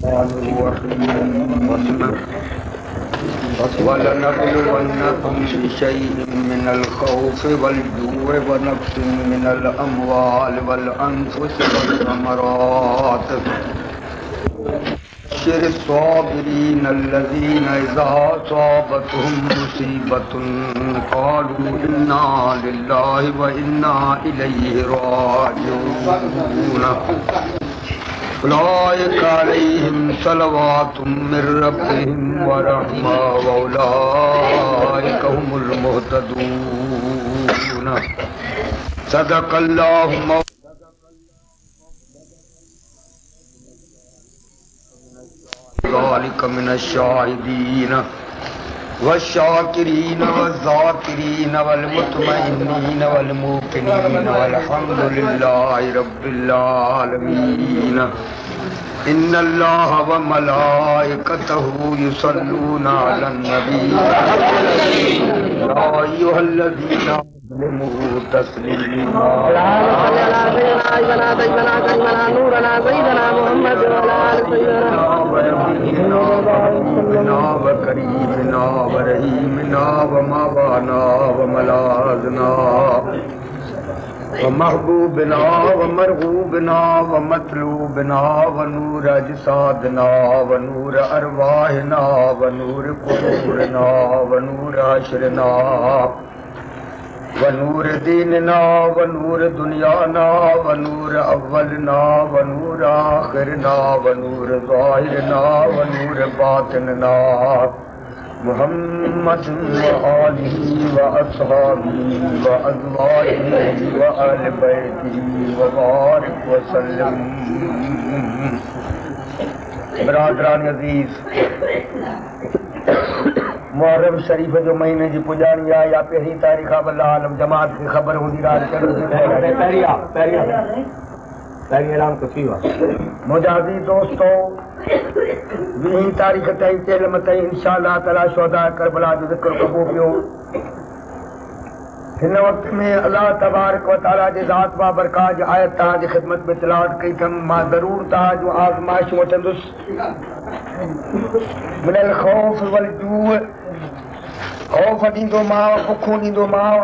वलनबलुवन्नकुम बिशैइन मिनल खौफि वल जू'i व नक्सिन मिनल अमवाल वल अनफुसि वस्समरात बश्शिर साबिरीन अल्लज़ीना इज़ा असाबतहुम मुसीबतुन क़ालू इन्ना लिल्लाहि व इन्ना इलैहि राजिऊन उलाइका अलैहिम सलवातुम मिर रब्बिहिम व रहमा व उलाइका हुमुल मुहतदून सदक़ल्लाहु ज़ालिका मिनश शाहिदीन वश्शाकिरीन वज़्ज़ाकिरीन वल मुतमइन्नीन वल मूक़िनीन वल्हम्दुलिल्लाहि रब्बिल आलमीन इन्नल्लाह व मलाइकतहु युसल्लूना अलन नबी या अय्युहल्लज़ीना आमनू तस्लीमा व करीमना व रहीमना व मवाना व मलाज़ना व महबूबना व मरगूबना व मतलूबना व नूर अजसादना व नूर अरवाहना व नूर कुबूरना व नूर अशरना व नूर दीनना व नूर दुनियाना व नूर अव्वलना व नूर आखिरना व नूर ज़ाहिरना व नूर बातिनना मुहम्मद व आलिही व अस्हाबिही व अज़वाजिही व अहले बैतिही व बारिक व सल्लम। बरादरान अज़ीज़, मुहर्रम शरीफ जो महीने जी पुजारी आहे या पहिरीं तारीख़ अल्लाह आलम जमात खे ख़बर हूंदी रात मुंहिंजा अज़ीज़ दोस्तो 20 तारीख़ ताईं चेलम ताईं इंशाअल्लाह ताला शुहदा करबला जो ज़िक्र कबो पियो। हिन वक़्त में अल्लाह तबारक व तआला जे ज़ात व बरकात जी आयत तव्हांजी ख़िदमत में तिलावत कई अथमि। मां ज़रूर तव्हां जूं आज़माइशूं वठंदुसि। मिनल खौफ वल जूअ, खौफ ॾींदो मां, बुखूं ॾींदो मां।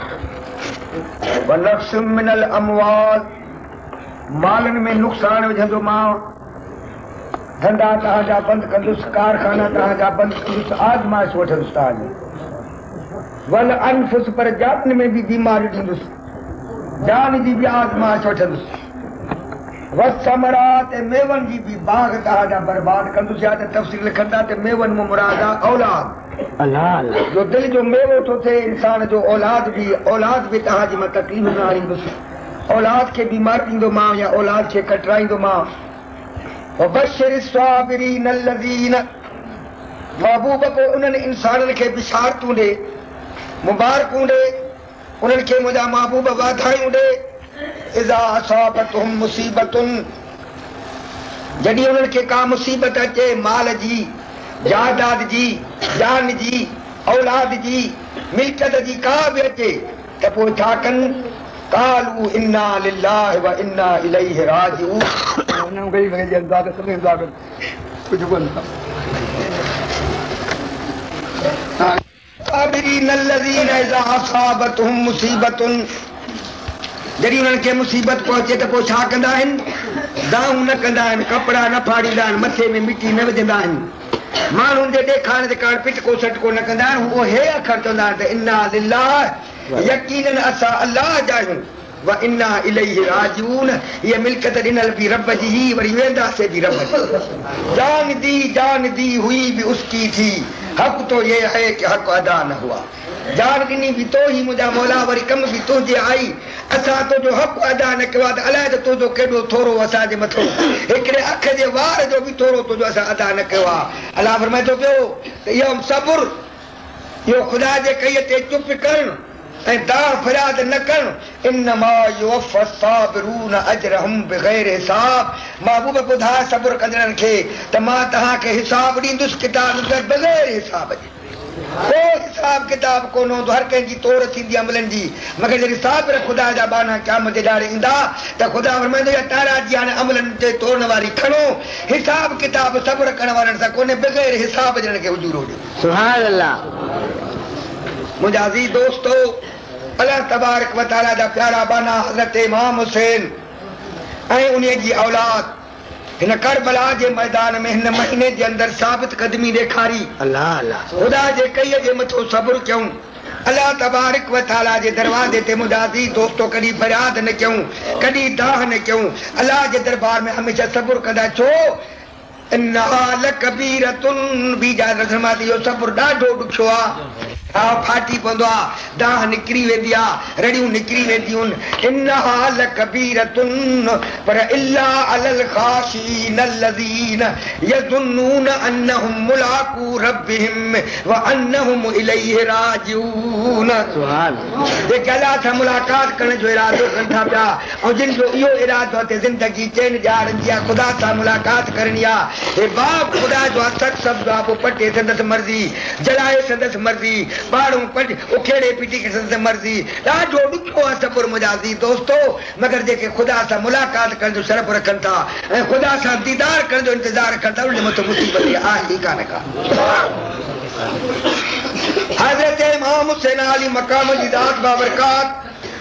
व नक्स मिनल अमवाल, मालनि में नुक़सान विझंदो मां। धंधा तव्हांजा बंदि कंदुसि, कारखाना तव्हांजा बंदि कंदुसि, आज़माइश वठंदुसि तव्हांजी। वल अनफुस, पर जान में भी बीमारी ॾींदुसि, जान जी भी आज़माइश वठंदुसि। वसमरात, मेवनि जी भी बाग तव्हांजा बर्बाद कंदुसि। या त तफ़सील लिखंदा त मेवनि में मुराद आहे औलाद। जो दिलि जो मेवो थो थिए इंसान जो, औलाद भी तव्हांजी मां तकलीफ़ न आणींदुसि। औलाद खे बीमार ॾींदो मां या औलाद खे कटराईंदो मां। वबश्शिर साबिरीन अल्लज़ीन, महबूब को उन्हनि इंसाननि खे बिशारतूं ॾे, मुबारकूं ॾे, उन्हनि खे मुंहिंजा महबूब वाधायूं ॾे। इज़ा असाबतहुम मुसीबतुन, जॾहिं उन्हनि खे का मुसीबत अचे, माल जी, जायदाद जी, जान जी, औलाद जी, मिल्कियत जी का बि अचे त पोइ छा कनि? कालू इन्ना लिल्लाहि व इन्ना इलैहि राजिऊन। साबिरीन अल्लज़ीना इज़ा असाबतहुम मुसीबतुन, जॾहिं उन्हनि खे मुसीबत पहुचे त पोइ छा कंदा आहिनि? दाऊं न कंदा आहिनि, कपिड़ा न फाड़ींदा आहिनि, मथे में मिटी न विझंदा आहिनि, माण्हुनि जे ॾेखारण जे कारण पिटको सटको न कंदा आहिनि। उहो हे अखर चवंदा आहिनि त इन्ना लिल्लाहि, यकीनन असां अल्लाह जा आहियूं, व इन्ना इलैहि राजिऊन, ये मिल्कियत ॾिनल भी रब जी ही, वरी वेंदासीं भी रब जी। जान दी हुई भी उसकी थी, हक़ तो ये है कि हक़ अदा न हुआ। जान ॾिनी भी तो ही मुंहिंजा मौला, वरी कम भी तुंहिंजे आई, असां तुंहिंजो हक़ अदा न कयो आहे त अलाए त तुंहिंजो केॾो थोरो असांजे मथो, हिकिड़े अख जे वार जो बि थोरो तुंहिंजो असां अदा न कयो आहे। अलाह फरमाए थो पियो त इहो सबुर, इहो ख़ुदा जे कईअ ते चुप करणु ऐं दाह फरियाद न करणु। इन्नमा युवफ़्फ़ा साबिरून अजरहुम बिग़ैर हिसाब, महबूब ॿुधाए सबुर कंदड़नि खे त मां तव्हांखे हिसाब ॾींदुसि, किताब बग़ैर हिसाब जे, को हिसाब हिसाब किताब कोन हूंदो हर कंहिंजी तोड़ थींदी अमलनि जी मगर जॾहिं साबिर ख़ुदा जा बाना क़यामत जे ॾाढे ईंदा त ख़ुदा फरमाईंदो या तारा जी हाणे अमलनि ते तोड़न वारी खणो हिसाब किताब सब्र करण वारनि सां कोन्हे बग़ैर हिसाब ॼण खे हुजूर हुजे सुभान अल्लाह मुंहिंजा अज़ीज़ दोस्तो अल्लाह तबारक व तआला जा प्यारा बाना हज़रत इमाम हुसैन ऐं उन जी औलाद हिन करबला जे मैदान में हिन महीने जे अंदरि साबित कदमी ॾेखारी अल्लाह अल्लाह ख़ुदा जे कईअ जे मथो सब्र कयूं अल्लाह तबारक व तआला जे दरवाज़े ते मुंहिंजा अज़ीज़ दोस्तो कॾहिं फरियाद न कयूं कॾहिं दाह न कयूं अल्लाह जे दरबार में हमेशह सब्र कंदा छो इन्नहा लकबीरतुन बीजा रज़मात इहो सब्र ॾाढो ॾुखियो आहे फाटी पवंदो आहे दाह निकिरी वेंदी आहे रड़ियूं निकिरी वेंदियूं इन्नहा लकबीरतुन पर इल्ला अलल खाशीन अल्लज़ीन यज़ुन्नून अन्नहुम मुलाक़ू रब्बिहिम व अन्नहुम इलैहि राजिऊन सुभान जेके अल्लाह सां मुलाक़ात करण जो इरादो कनि था पिया ऐं जिन जो इहो इरादो आहे त ज़िंदगी चैन ॼाणनि जी आहे ख़ुदा सां मुलाक़ात करणी आहे हे बाप ख़ुदा जो आहे सच शब्द आहे पोइ पटे संदसि मर्ज़ी जलाए संदसि मर्ज़ी ॿारूं पट उखेड़े पीटी के संदसि मर्ज़ी ॾाढो ॾुखियो आहे सब्र मुंहिंजा अज़ीज़ दोस्तो मगर जेके ख़ुदा सां मुलाक़ात करण जो शरफ़ रखनि था ऐं ख़ुदा सां दीदार करण जो इंतज़ार कनि था उन मथां मुसीबत आहे ई कान का हज़रत इमाम हुसैन अली मक़ाम जी ज़ात बाबरकात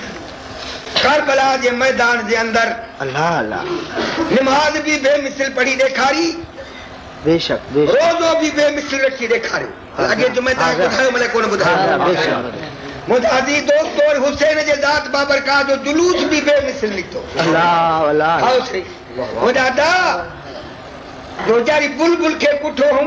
करबला जे मैदान जे अंदरि अल्लाह अल्लाह नमाज़ भी बेमिसल पढ़ी ॾेखारी बेशक रोज़ो भी बेमिसल रखी ॾेखारियो अॻे जो मैं तव्हांखे ॿुधायो भले कोन ॿुधायो मुंहिंजा अज़ीज़ दोस्तो हुसैन जे ज़ात बाबरकात जो जुलूस भी बेमिसल निकितो अल्लाह अल्लाह आओ सही मुंहिंजा दा जो वीचारी बुलबुल खे कुठो हुम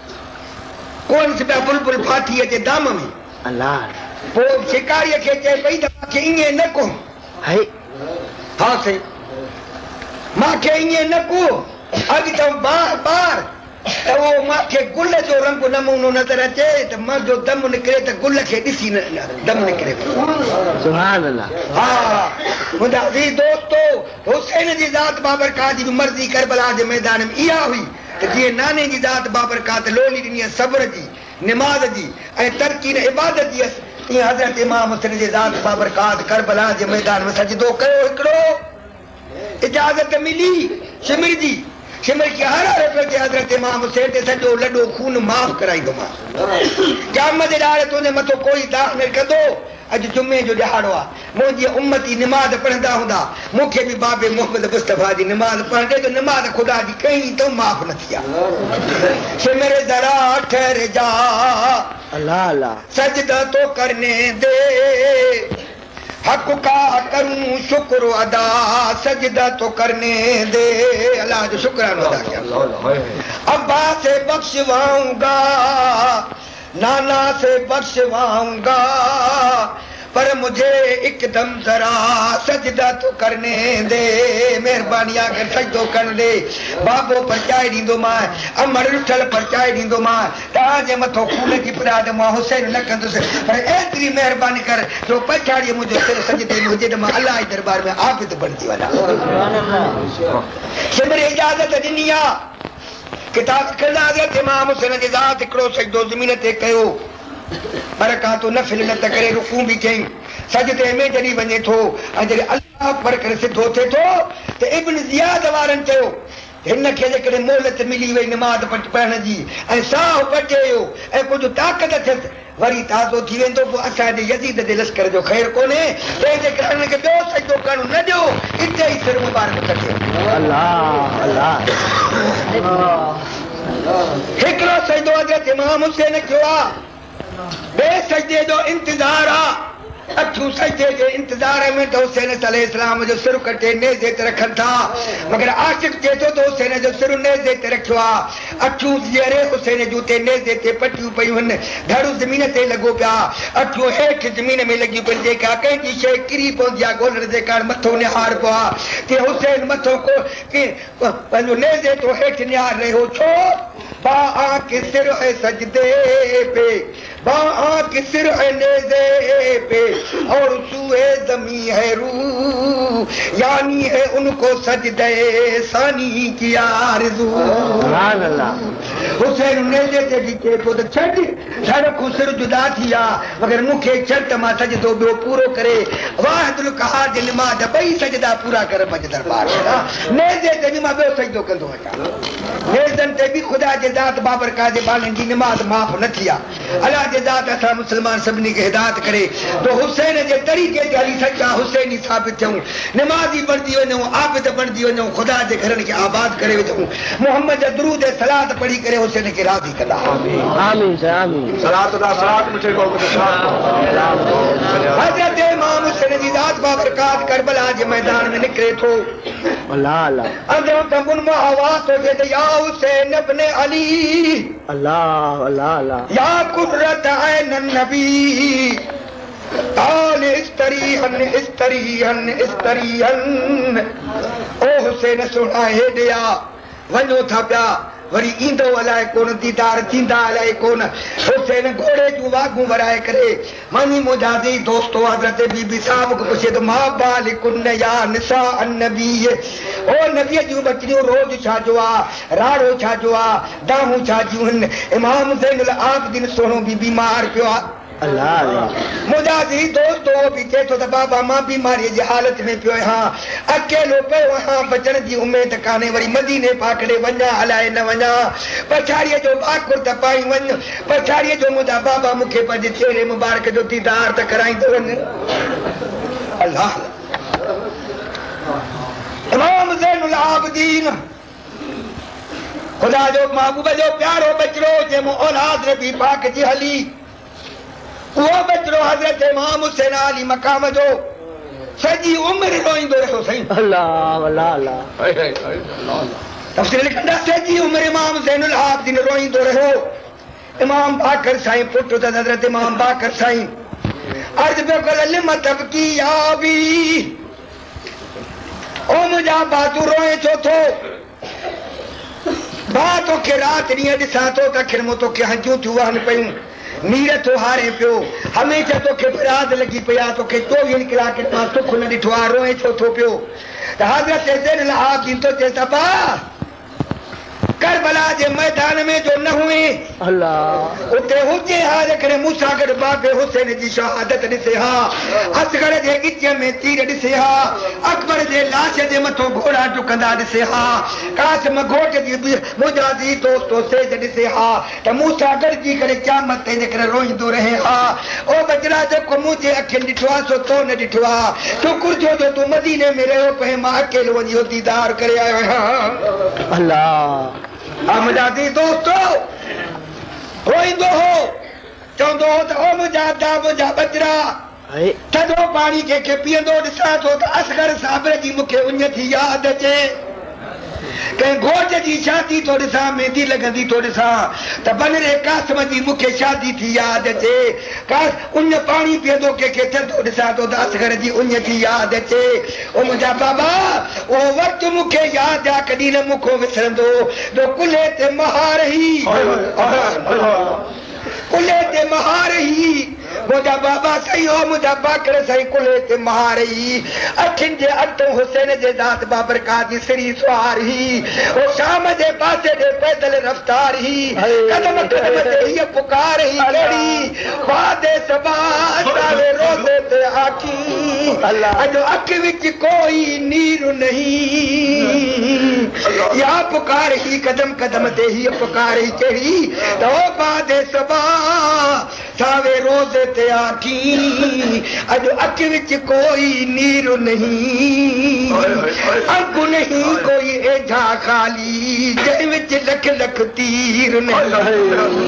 कोन से पिया बुलबुल फाथी अचे दाम में अल्लाह पोइ शिकारीअ खे चए पई त मूंखे ईअं न को है हा सही मूंखे ईअं न को अॻु त बार बार त उहो मूंखे गुल जो रंग नमूनो नज़र अचे त मुंहिंजो दम निकिरे त गुल खे ॾिसी दम निकिरे सुभान अल्लाह हा मुंहिंजा अज़ीज़ दोस्तो हुसैन जी ज़ात बाबरकात जी मर्ज़ी करबला जे मैदान में इहा हुई त जीअं नाने जी ज़ात बाबरकात लोली ॾिनी आहे सब्र जी निमाज़ जी ऐं तरक़ी इबादत जी तीअं हज़रत इमाम हुसैन जी ज़ात बाबरकात करबला जे मैदान में सजदो कयो हिकिड़ो इजाज़त मिली शिमिर जी शिमिर खे हर रुपए हज़रत इमाम हुसैन ते सॼो लॾो खून माफ़ कराईंदोमांसि क़यामत जे ॾाढे तुंहिंजे मथां कोई दाग न कंदो अॼु जुमे जो ॾिहाड़ो आहे मुंहिंजी उम्मती निमाज़ पढ़ंदा हूंदा मूंखे बि बाबे मोहम्मद मुस्तफ़ा जी निमाज़ पढ़ण ॾे त निमाज़ ख़ुदा जी कई तो माफ़ न थी आहे शिमिर ज़रा ठहर जा अल्लाह अल्लाह सजदा तो करने दे हक का करूं शुक्र अदा सजदा तो करने दे अल्लाह जो शुक्राना अदा किया अब्बा से बख्शवाऊंगा नाना से बख्शवाऊंगा पर मुझे एकदम जरा सजदा तो करने दे मेहरबानी आकर सजदो कर दे बाबो परचाए ॾींदो मां अमर रुठल परचाए ॾींदो मां तव्हांजे मथो खून जी पिराद मां हुसैन न कंदुसि पर एतिरी महिरबानी कर जो पछाड़ीअ मुंहिंजो सिर सजदे में हुजे त मां अलाह जे दरबार में आबिद बणिजी वञा शिमिर इजाज़त ॾिनी आहे किताब लिखंदा हज़रत इमाम हुसैन जी ज़ात हिकिड़ो सजदो ज़मीन ते कयो बरकातो नफ़िल न त करे रुकू बि कयईं सजदे में जॾहिं वञे थो ऐं जॾहिं अल्लाह अकबर करे सिधो थिए थो त इब्न ज़ियाद वारनि चयो हिन खे जेकॾहिं मोहलत मिली वई निमाज़ पढ़ण जी ऐं साहु पचे वियो ऐं कुझु ताक़त थियसि वरी ताज़ो थी वेंदो पोइ असांजे यज़ीद जे लश्कर जो ख़ैरु कोन्हे तंहिंजे करे हुनखे ॿियो सजदो करणु न ॾियो हिते ई सिर मुबारक कजे अल्लाह अल्लाह हिकिड़ो सजदो हज़रत इमाम हुसैन कयो आहे ॿिए सजदे जो इंतज़ार आहे अठूं सजदे जे इंतज़ार में त हुसैन अलैहिस्सलाम जो सिर कटे नेज़े ते रखनि था मगर आशिक़ चए थो त हुसैन जो सिर नेज़े ते रखियो आहे अठूं ज़ीअरे हुसैन जूं ते नेज़े ते पटियूं पयूं आहिनि धड़ू ज़मीन ते लॻो पिया अठूं हेठि ज़मीन में लॻियूं पियूं जेका कंहिंजी शइ किरी पवंदी आहे ॻोल्हण जे कारण मथो निहार पियो आहे ते हुसैन मथो को पंहिंजो नेज़े तो हेठि निहार रहियो छो बाआ के सिर है सजदे पे, बाआ के सिर है नेज़े पे, और सूए ज़मीं है रूह, यानी है उनको सजदे सानी की आरज़ू। सुभान अल्लाह। हुसैन नेज़े ते ॾिठे पोइ त छॾ सारो को सिर जुदा थी आ, मगर मूंखे छॾ त मां सजदो ॿियो पूरो करे वाहिदुल क़हार जे निमाज़ ॿई सजदा पूरा करे पंहिंजे दरबार में। नेज़े ते बि मां ॿियो सजदो कंदो वञा, नेज़नि ते बि ख़ुदा जे ज़ात बाबरकात जे बालनि जी निमाज़ माफ़ न थी आहे। अलाह जे ज़ात असां मुस्लमान सभिनी खे हिदायत करे तो हुसैन जे तरीक़े ते हली सचा हुसैनी साबित थियूं, निमाज़ी बणिजी वञूं, आबिद बणिजी वञूं, ख़ुदा जे घरनि खे आबाद करे वञूं, मुहम्मद जा दुरूद ऐं सलात पढ़ी करे हुसैन खे राज़ी कंदा। आमीन आमीन। सलात दा सलात मुझे को हज़रत इमाम हुसैन जी ज़ात बाबरकात करबला जे मैदान में निकिरे थो। अल्लाह अल्लाह। अंदरों तमुन मां आवाज़ थो अचे त या हुसैन इब्न अली, अल्लाह अल्लाह अल्लाह। या कुर्रत ऐन नबी, ताल इस्तरीहन इस्तरीहन इस्तरीहन। ओ हुसैन सुना हेॾे आ, वञो था पिया, वरी ईंदो अलाए कोन, दीदार थींदा अलाए कोन। हुसैन घोड़े जूं वागूं वराए करे वञी मुंहिंजा दोस्तो हज़रत बीबी साहब खे पुछे त मां बालिकुन या निसा अन्नबी, ओ नबीअ जूं बचड़ियूं रोज़ छा जो आहे, राड़ो छा जो आहे, दाहूं छा जूं आहिनि। इमाम ज़ैनुल आबिदीन सोनो बि बीमार पियो आहे। अल्लाह अल्लाह। मुंहिंजा दोस्तो बि चए थो त बाबा मां बीमारीअ जी हालत में पियो आहियां, अकेलो पियो आहियां, बचण जी उमेद कान्हे, वरी मदीने पाकड़े वञा अलाए न वञा, पछाड़ीअ जो बाकुर त पाई वञ, पछाड़ीअ जो मुंहिंजा बाबा मूंखे पंहिंजे चेहरे मुबारक जो दीदार त कराईंदो वञ। अल्लाह। इमाम ज़ैनुल आबिदीन ख़ुदा जो महबूब जो प्यारो बचड़ो जंहिंमें औलाद नबी पाक जी हली, उहो बचड़ो हज़रत इमाम हुसैन अली मकाम जो सॼी उमिरि रोईंदो रहियो साईं। अल्लाह अल्लाह अल्लाह। तफ़सील लिखंदा सॼी उमिरि इमाम ज़ैनुल आबिदीन रोईंदो रहियो। इमाम बाकर साईं पुट त हज़रत इमाम बाकर साईं अर्ज़ पियो करे लिम तबकी या अबी, ओ मुंहिंजा बातू रोए छो थो, भाउ तोखे राति ॾींहं ॾिसां थो त आख़िर मूं तोखे हंजूं थियूं वहनि पियूं, नीर थो हारे पियो, हमेशह तोखे बिराद लॻी पई आहे, तोखे 24 कलाकनि मां सुख न ॾिठो आहे, रोए छो थो पियो। त हज़रत ज़ैनुल आबिदीन थो चए त करबला जे मैदान में जो न हुए अल्लाह, उते हुजे हा जेकॾहिं मूंसां गॾु बाबे हुसैन जी शहादत ॾिसे हा, असगर जे गिच में तीर ॾिसे हा, अकबर जे लाश जे मथो घोड़ा डुकंदा ॾिसे हा, कासिम घोट जी मुंहिंजा धी दोस्तो सेज ॾिसे हा, त मूंसां गॾिजी करे क़यामत ते जेकर रोईंदो रहे हा। ओ बचड़ा जेको मुंहिंजे अखियुनि ॾिठो आहे सो तो न ॾिठो आहे, शुकुर जो तूं मदीने में रहियो पए, मां अकेलो वञी दीदार करे आयो आहियां। अल्लाह। मुंहिंजा धी दोस्तो रोईंदो हो, चवंदो हो त ओ मुंहिंजा बचड़ा थधो पाणी कंहिंखे पीअंदो ॾिसां थो त असगर साबिर जी मूंखे उञ थी यादि अचे, कंहिं घोट जी शादी थो ॾिसां, मेहंदी लॻंदी थो ॾिसां त बनरे कासिम जी मूंखे शादी थी यादि अचे, उञ पाणी पीअंदो कंहिंखे थधो ॾिसां थो त असगर जी उञ थी यादि अचे। ओ मुंहिंजा बाबा उहो वक़्तु मूंखे यादि आहे, कॾहिं न मूंखो विसरंदो, जो कुल्हे ते महार ही, कुल्हे ते महार ही, मुंहिंजा बाबा सही हो, मुंहिंजा बाकर सही, कुल्हे ते महार ही, अखियुनि जे अटो हुसैन जे ज़ात बाबरकात जी सिरी सुवार ही, ओ शाम जे पासे जे पैदल रफ़्तार ही, कदम कदम ते हीअ पुकार ही कहिड़ी, वादे सबा सावे रोज़े ते आखी, अॼु अख विच कोई नीर नहीं, या पुकार ही कदम कदम ते हीअ पुकार ही कहिड़ी, त ओ वादे सबा सावे रोज़े ते आखी, अॼु अख विच कोई नीर नहीं, अंकु नहीं कोई एझा खाली, जंहिं विच लख लख तीर नहीं,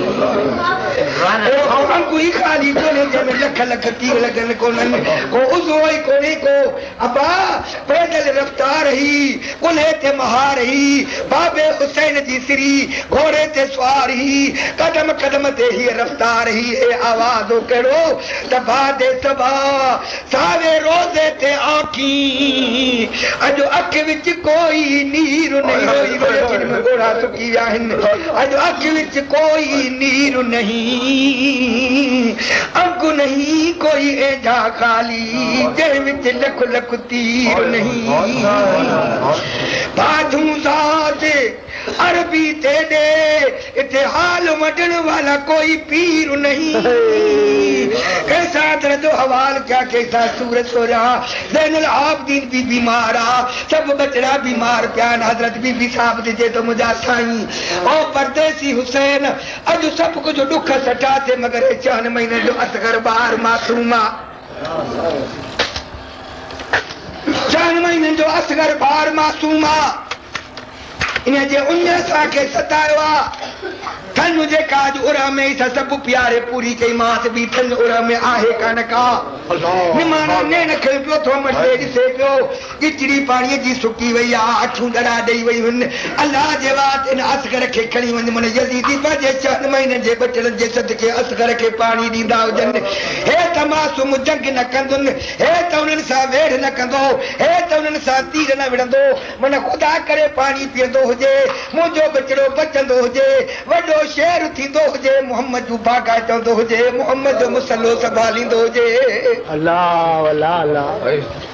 अंकु ई खाली कोन्हे जंहिंमें लख लख तीर लॻनि कोन्हनि, को उज़ो ई कोन्हे को अबा, पैदल रफ़्तार ही, कुल्हे ते महार ही, बाबे हुसैन जी सिरी घोड़े ते सुवार ही, कदम कदम ते हीअ रफ़्तार ही, हे आवाज़ो कहिड़ो त बादे सबा सावे रोज़े ते आखी, अॼु अख विच कोई नीर नहीं, रोई रोई अखियुनि में ॻोढ़ा सुकी विया आहिनि अॼु अखि विच कोई नीर नहीं अंगु नहीं कोई एजा खाली जंहिं विच लख लख तीर नहीं बाधू ज़ात अरबी ते दे इते हाल वडण वाला कोई पीर नहीं कैसा दर्द हवाल क्या कैसा सूरत हो रहा ज़ैनुल आबिदीन भी बीमार आ सब बचड़ा बीमार प्यान हजरत बीबी साहब जे तो मुझा साईं ओ परदेसी हुसैन अज सब कुछ दुख सटा थे मगर 4 महीने जो असगर बार मासूमा 4 महीने जो असगर बार मासूमा इन जे उन असांखे सतायो आहे थन जेका अॼु उर में ई सभु प्यारे पूरी कई मास बि थन उर में आहे कान का निमाणा नेण खे पियो थो मटे ॾिसे पियो गिचड़ी पाणीअ जी सुकी वई आहे अठूं ॾड़ा ॾेई वई हुन अलाह जे वात इन असगर खे खणी वञ मन यज़ीदी पंहिंजे 4 महीननि जे बचड़नि जे सदके असगर खे पाणी ॾींदा हुजनि हे त मासूम जंग न कंदुनि हे त उन्हनि सां वेड़ न कंदो हे त उन्हनि सां तीर न विढ़ंदो मन ख़ुदा करे पाणी पीअंदो हुजे मुंहिंजो बचड़ो बचंदो हुजे वॾो शेर थींदो हुजे मोहम्मद जूं बागा चवंदो हुजे मोहम्मद जो मुसलो संभालींदो हुजे अल्लाह अल्लाह अल्लाह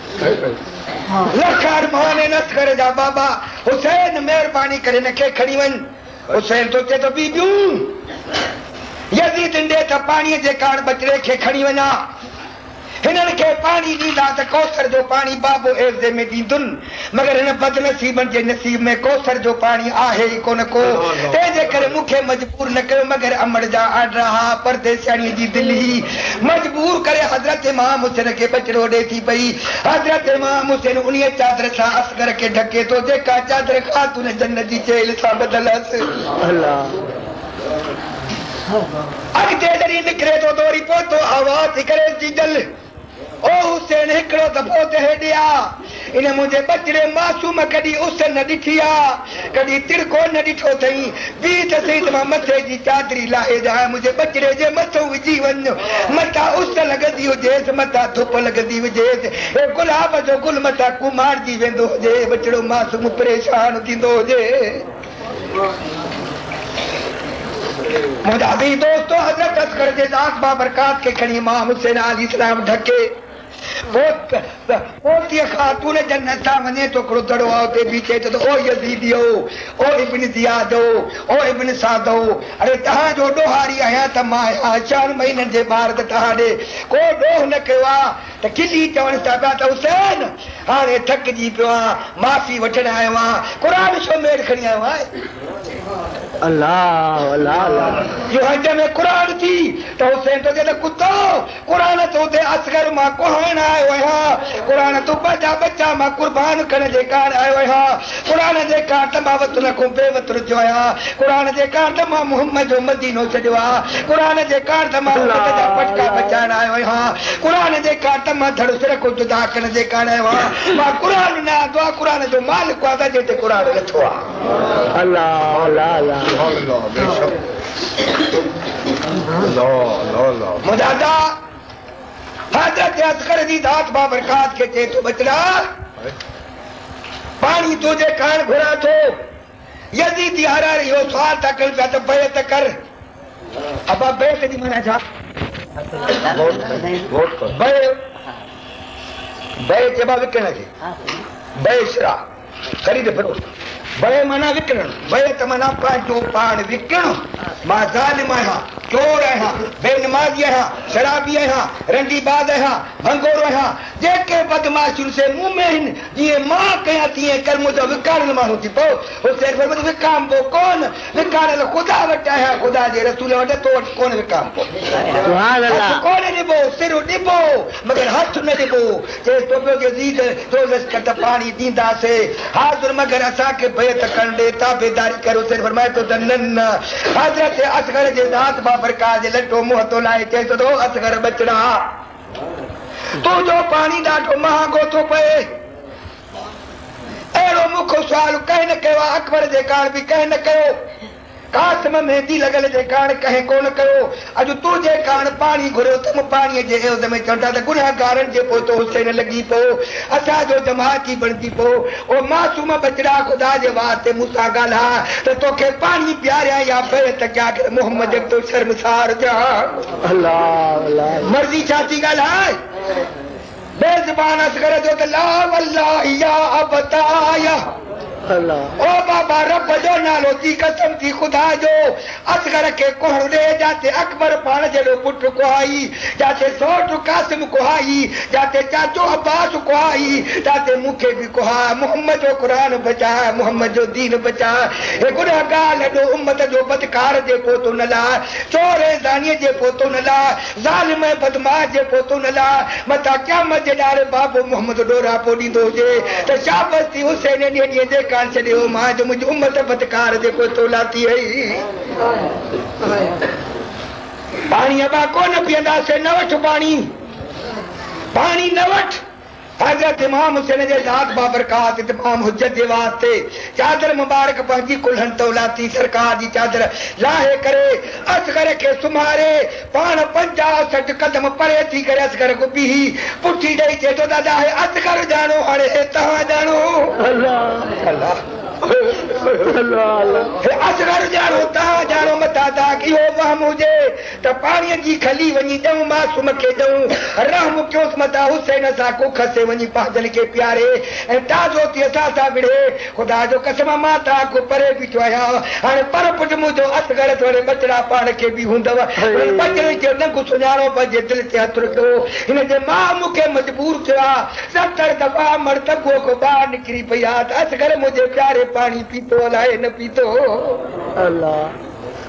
लख अरमान असगर जा बाबा हुसैन महिरबानी करे हिनखे खणी वञ हुसैन तो चए तो बीबियूं यज़ीद ॾे त पाणीअ जे कारण बचड़े खे खणी वञा हिननि खे पाणी ॾींदा त कौसर जो पाणी बाबो एज़े में ॾींदुनि मगर हिन बदनसीबनि जे नसीब में कौसर जो पाणी आहे ई कोन को तंहिंजे करे मूंखे मजबूर न कयो मगर अमड़ जा आर्डर हा परदेसियाणीअ जी दिल्ली मजबूर करे हज़रत इमाम हुसैन खे बचड़ो ॾे थी पई हज़रत इमाम हुसैन उन चादर सां असगर खे ढके थो जेका चादर ख़ातून जन्नत जी चेल सां बदलस अॻिते जॾहिं निकिरे थो दौड़ी पहुतो आवाज़ करे थी जल ओ हुसैन हिकिड़ो दफ़ो त हेॾे आ इन मुंहिंजे बचड़े मासूम कॾहिं उस न ॾिठी आहे कॾहिं तिड़को न ॾिठो अथई बि त सही त मां मथे जी चादरी लाहे ॾियां मुंहिंजे बचड़े जे मथां विझी वञ मथां उस लॻंदी हुजेसि मथां धुप लॻंदी हुजेसि हे गुलाब जो गुल मथां कुमारजी वेंदो हुजे बचड़ो मासूम परेशान थींदो हुजे मुंहिंजा बि दोस्तो हज़रत असगर जे ज़ात बाबरकात खे खणी इमाम हुसैन अलैहिस्सलाम ढके पोतीअ ख़ातून जन्नत सां वञे थो हिकिड़ो दड़ो आहे उते बीठे थो ओ यज़ीदियो ओ इब्न ज़ियादो ओ इब्न सादो अरे तव्हांजो ॾोहारी आहियां त मां 4 महीननि जे ॿार त तव्हां ॾे को ॾोह न कयो आहे त खिली चवण था पिया त हुसैन हाणे थकिजी पियो आहे माफ़ी वठण आयो आहियां क़ुर छो मेड़ खणी आयो आहे अल्लाह अल्लाह अल्लाह जो हज में क़ुर थी त हुसैन तो चए कुतो क़ुर तो ते असगर मां कोहाइण आयो आहियां क़ुर तो पंहिंजा बच्चा मां कुर्बान करण जे कारण आयो आहियां क़ुर जे कारण त मां वतन खां बेवतन थियो आहियां क़ुर जे कारण त मां मुहम्मद जो मदीनो छॾियो आहे क़ुर जे कारण त मां उम्मत जा पटका बचाइण आयो आहियां क़ुर जे कारण त मां धड़ सिर को जुदा करण जे कारण आयो आहियां मां क़ुर न आंदो आहे क़ुर जो मालिक आहे जिते क़ुर नथो आहे अल्लाह अल्लाह अल्लाह मुदादा हज़रत असगर जी ज़ात बाबरकात खे चए थो बचड़ा पाणी तुंहिंजे कारण घुरां थो यज़ीदी हरार इहो सुवाल था कनि पिया त बैत कर अबा बैत जी माना छा बय चइबा विकिण खे बयशरा ख़रीद फरोख्त बय माना विकिणण बय त माना पंहिंजो पाण विकिणो मां ज़ालिम आहियां चोर आहियां बेनमाज़ी आहियां शराबी आहियां रंडीबाज़ आहियां भंगोरो आहियां जेके बदमाशियुनि से मुंहुं में आहिनि जीअं मां कयां तीअं कर मुंहिंजो विकारण माण्हू थी पियो हुसैन फरमायो विकामबो कोन विकारण ख़ुदा वटि आहियां ख़ुदा जे रसूल वटि तो वटि कोन विकामबो कोन ॾिबो सिर ॾिबो मगर हथ न ॾिबो चए तो पियो यज़ीद तो लश्कर त पाणी ॾींदासीं हाज़ुर मगर असांखे बैत करण ॾे ताबेदारी कर हुसैन फरमाए थो त न हज़रत असगर जे ज़ात बाबरकात जे लटो मुंहं तो लाहे चए थो असगर बचड़ा तुंहिंजो पाणी ॾाढो महांगो थो पए अहिड़ो मुखो सुवाल कंहिं न कयो आहे अकबर जे कारण बि कंहिं न कयो कासम मेहंदी लगल जे कान कहीं कोन कयो अज तू जे कान पानी घुरियो तुम पानी जे एवज में चवंदा त गुनाहगारन जे पोतो हुसैन लगी पो असांजो जमाती बणजी पो ओ मासूम बचड़ा खुदा जे वास्ते मूंसां ॻाल्हा त तोखे पानी पियारिया या बैत क्या कर मोहम्मद तो शर्मसार जा अल्लाह अल्लाह मर्जी छा थी ॻाल्हाए बेज़बान असगर जो त ला वल्लाह या अबताया अल्लाह ओ बाबा रब जो नालो जी कसम थी खुदा जो असगर के कोहड़ दे जाते अकबर पाण जड़ो पुट कोहाई जाते सोट कासिम कोहाई जाते चाचो अब्बास कोहाई जाते मुखे भी कोहा मोहम्मद जो कुरान बचा मोहम्मद जो दीन बचा ए गुनाहगार लडो उम्मत जो बदकार जे पोतो न ला चोरे जानी जे पोतो न ला जालिम बदमाश जे पोतो न ला मता क़यामत जे ॾारे बाबो मोहम्मद डोरा पो ॾींदो हुजे त शाबस थी हुसैन ॾींहं जे कान छॾियो मां जो मुंहिंजी उम्मत बदकार जे पोतो लाती हई पाणी अबा कोन पीअंदासीं न वठ पाणी न वठ हज़रत इमाम हुसैन जे ज़ात बाबरकात इमाम हुज्जत जे वास्ते चादर मुबारक पंहिंजी कुल्हनि तो लाती सरकार जी चादर लाहे करे असगर खे सुम्हारे पाण 50-60 कदम परे थी करे असगर को बीही पुठी ॾेई चए थो दादा असगर ॼाणो हाणे तव्हां ॼाणो अल्लाह अल्लाह अल्लाह असगर ॼाणो तव्हां ॼाणो मथां तव्हां इहो वहम हुजे त पाणीअ जी खली वञी ॾऊं मासूम खे ॾऊं रहम कयोसि मथां हुसैन सां को खसे वञी पंहिंजनि खे पियारे ऐं ताज़ो थी असां सां विढ़े खुदा जो कसम मां तव्हां को परे बीठो आहियां हाणे पर पुट मुंहिंजो असगर थोरे बचड़ा पाण खे बि हूंदव बचड़े जो नंग सुञाणो पंहिंजे दिलि ते हथु रखियो हिन जे मां मूंखे मजबूर थियो आहे 70 दफ़ा मर्तबो को ॿाहिरि निकिरी पई आहे त असगर मुंहिंजे प्यारे पानी पीतो अलाए न पीतो अल्लाह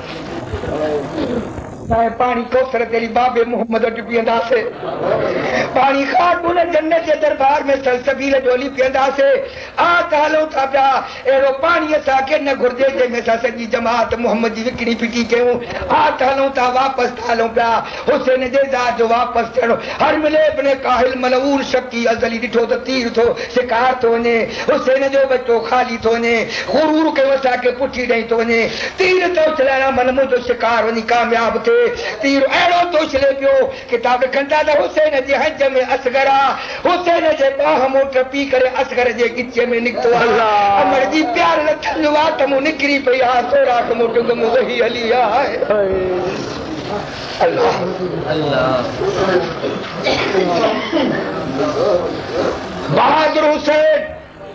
पानी कोसर तेरी बाबे मोहम्मद वटि पीअंदासीं पाणी खाटून जन्नत जे दरबार में सलसबील जोली पीअंदासीं आ त हलूं था पिया अहिड़ो पाणी असांखे न घुरिजे जंहिंमें असां सॼी जमात मोहम्मद जी विकिणी फिटी कयूं आ त हलूं था वापसि था हलूं पिया हुसैन जे ज़ात जो वापसि थियणो हर मिले अपने काहिल मलऊन शक्की अज़ली ॾिठो त तीर थो शिकार थो वञे हुसैन जो बचो ख़ाली थो वञे गुरूर कयो असांखे पुठी ॾेई थो वञे तीर थो चलाइण मन मुंहिंजो शिकार वञी कामयाब थिए तीर अहिड़ो थो छले पियो किताब खंदा त हुसैन जे हज में असगर आहे हुसैन जे बाह मूं टपी करे असगर जे गिचे में निकितो आहे अमर जी प्यार लथल वाट मूं निकिरी पई आहे सोराख मूं टुग मूं वही हली आहे अल्लाह बहादुर हुसैन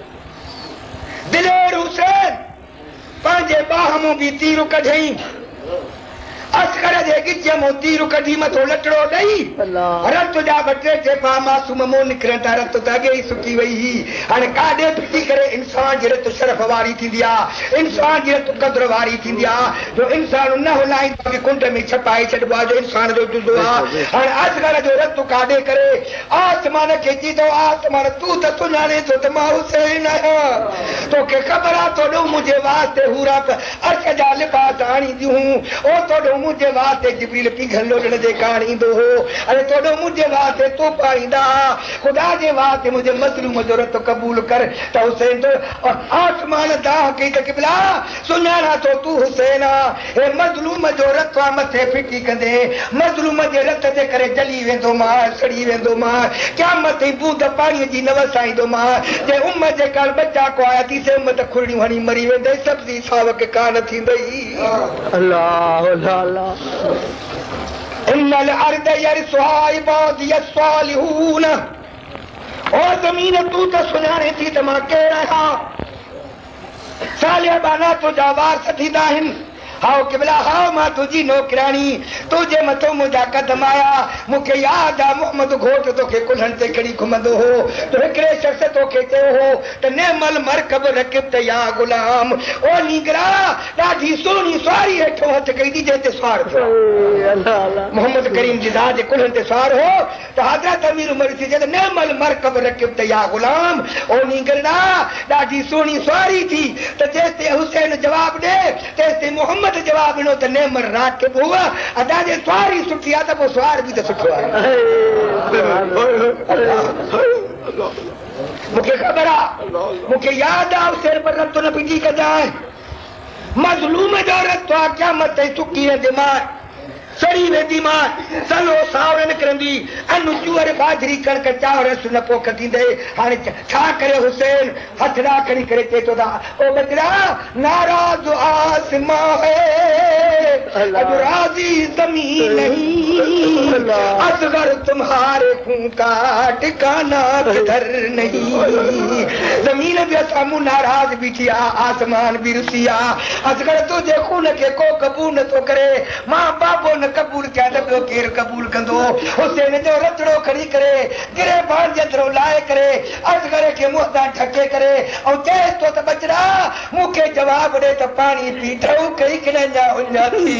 दिलेर हुसैन पंहिंजे बाह मूं बि तीर कढई असगर जे गिच मूं तीर कढी मथो लटड़ो ॾेई रत जा बटे चेपा मासूम मूं निकिरनि था रत त अॻे ई सुकी वई हुई हाणे काॾे फिटी करे इंसान जी रत शरफ़ वारी थींदी आहे इंसान जी रत क़द्र वारी थींदी आहे जो इंसान न हुलाईंदो आहे कुंड में छपाए छॾिबो आहे जो इंसान जो जुज़ो आहे हाणे असगर जो रत काॾे करे आसमान खे चींदो आसमान तूं त सुञाणे थो त मां हुसैन आहियां तोखे ख़बर आहे तोॾो मुंहिंजे वास्ते हूरा अर्श जा लिबास आणींदियूं ओ तोॾो मुंहिंजे वास्ते जिब्रील पिघल लोॾण जे कारण ईंदो हो अरे तोॾो मुंहिंजे वास्ते तोहफ़ा ईंदा ख़ुदा जे वास्ते मुंहिंजे मज़लूम जो रत क़बूल कर त हुसैन तो आसमान दाह कई त क़िबला सुञाणा तो तूं हुसैन आहे हे मज़लूम जो रत मथे फिटी कंदे मज़लूम जे रत जे करे जली वेंदो मां सड़ी वेंदो मां क़यामत जी बूंद पाणीअ जी न वसाईंदो मां जे उम्मत जे काल बचा को आया थी से उम्मत खुरड़ियूं हणी मरी वेंदई सब्जी सावक कान थींदई अल्लाह अल्लाह इन्नल अर्द यरसुहा इबादिय सालिहून ओ ज़मीन तूं त सुञाणे थी त मां केरु आहियां सालिह बाना तुंहिंजा वारस थींदा आहिनि हाओ क़िबला हाओ मां तुंहिंजी नौकराणी तुंहिंजे मथां मुंहिंजा कदम आया मूंखे यादि आहे मोहम्मद घोट तोखे कुल्हनि ते खणी घुमंदो हो त हिकिड़े शख़्स तोखे चयो हो त नेमल मरकब रकिब त या गुलाम ओ नीगरा ॾाढी सुहिणी सुवारी हेठो हथु कई ॾिजे ते सुवार थियो मोहम्मद करीम जी ज़ात जे कुल्हनि ते सुवार हो त हज़रत अमीर उमर थी चए नेमल मरकब रकिब त या गुलाम ओ नीगरा ॾाढी सुहिणी सुवारी थी त जेसिताईं हुसैन जवाबु ॾे तेसिताईं मोहम्मद जवाब ॾिनो त नेमर राकिब हुआ अदा जे सुवारी सुठी आहे त पोइ सुवार बि त सुठो आहे मूंखे ख़बर आहे मूंखे यादि आहे हुसैन पर रत न पिजी कंदा मज़लूम जो रस्तो आहे क़यामत ताईं सुकी वेंदी मां सड़ी वेंदी मां सलो सावरन करंदी अनु चूर बाजरी कणक चांवर न पोख थींदे हाणे छा करे हुसैन हथड़ा खणी करे चए थो ओ बचड़ा नाराज़ आसमां है अब राज़ी ज़मीन नहीं असगर तुम्हारे खून का ठिकाना किधर नहीं ज़मीन भी साम्हूं नाराज़ बीठी आहे आसमान भी रुसी आहे असगर तुंहिंजे खून खे को क़बूल नथो करे मां बाबो न कबूल कया त ॿियो केरु कबूल कंदो हुसैन जो रचड़ो खणी करे गिरेबान जे अंदरो लाहे करे असगर खे मुंहं तां ढके करे ऐं चएसि थो त बचड़ा मूंखे जवाब ॾे त पाणी पी ढऊ कई कि न थी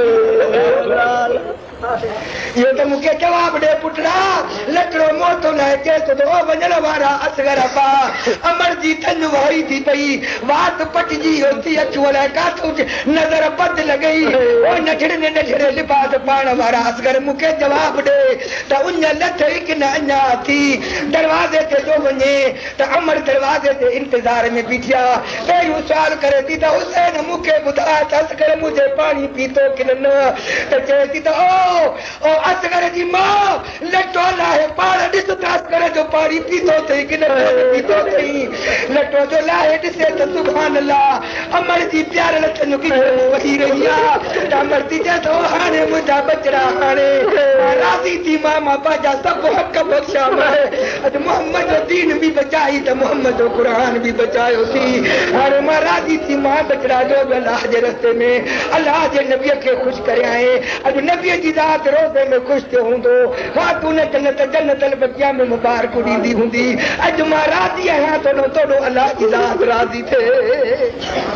इहो त मूंखे जवाब ॾे पुटड़ा लटड़ो मुंहं थो लाहे चएसि थो ओ वञण वारा असगर अबा अमर जी थन वही थी पई वात पटिजी होती अचु अलाए काथो नज़र बद लॻई ओ नठड़े लिबास पाइण वारा असगर मूंखे जवाब ॾे त उन लथई कि न अञा थी दरवाज़े ते जो वञे त अमर दरवाज़े ते इंतज़ार में बीठी आहे पहिरियों सुवाल करे थी त हुसैन मूंखे ॿुधाए त असगर मुंहिंजे पाणी पीतो कि न त चए थी त ओ असगर जी मां लटो लाहे पाण ॾिस त असगर जो पाणी पीतो अथई कि न पीतो अथई लटो जो लाहे ॾिसे त सुभान अल्लाह अमर जी प्यार लथनि की वही रही आहे त अमर थी चए थो हाणे मुंहिंजा बचड़ा हाणे राज़ी थी मां पंहिंजा सभु हक़ बख़्शिया अॼु मोहम्मद जो दीन बि बचाई त मोहम्मद जो क़ुरान बि बचायो थी हाणे मां राज़ी थी मां बचड़ा जो बि अलाह जे रस्ते में अलाह जे नबीअ खे ख़ुशि करे आए अॼु नबीअ जी ज़ात रोज़े में ख़ुशि थियो हूंदो ख़ातून जन्नतल बकिया में मुबारक ॾींदी हूंदी अॼु मां राज़ी आहियां तोड़ो अलाह जी ज़ात राज़ी थिए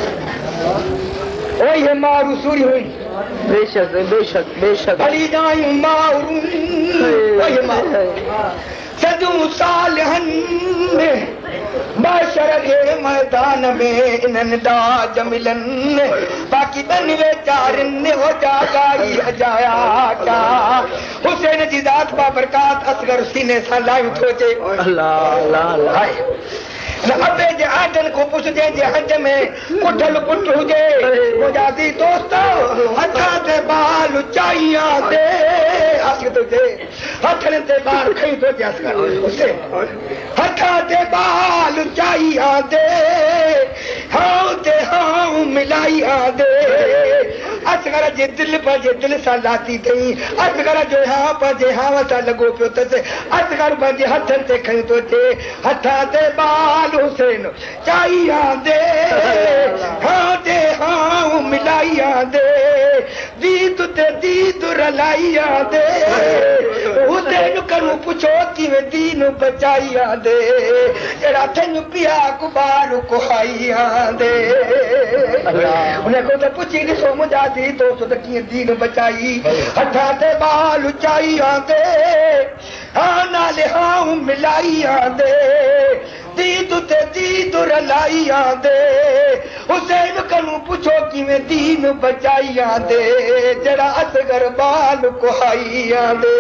ओए मारू सूरी हुई बेशक बेशक बेशक हली जायूं मारू ओए मारू सजू सालहन बाशर के मैदान में इन्हनि दाज मिलन बाक़ी ॿिनि वेचारनि हो जागाई अजाया क्या हुसैन जी ज़ात बाबरकात असगर सीने सां लायूं थो अचे अल्लाह अल्लाह अल्लाह अबे जे आदन को पुछजे जे हज में कुठल पुट हुजे मुंहिंजा दोस्त हथा ते बाल चाहिया दे आसिक तो जे हथनि ते बाल खई तो जे असगर हथा ते बाल चाहिया दे हां ते हां मिलाइया दे असगर जे दिल सां लाती अथई असगर जो हां पंहिंजे हां सां लॻो पियो अथसि असगर पंहिंजे हथनि ते खयूं थो अचे हथा ते बाल हुसैन चाहिया दे हां ते हां मिलाइया दे दीद ते दीद रलाइया दे हुसैन करूं पुछो किवें दीन बचाइया दे जहिड़ा थन पिया कुबार कुहाइया दे उन को त पुछी ॾिसो मुंहिंजा दी दोस्त त कीअं दीन बचाई हथा ते बाल चाहिया दे हां नाले हां मिलाइया दे दीद ते दीद रलाइया दे हुसैन करूं पुछो किवें दीन बचाइया दे जड़ा असगर बाल कुहाइया दे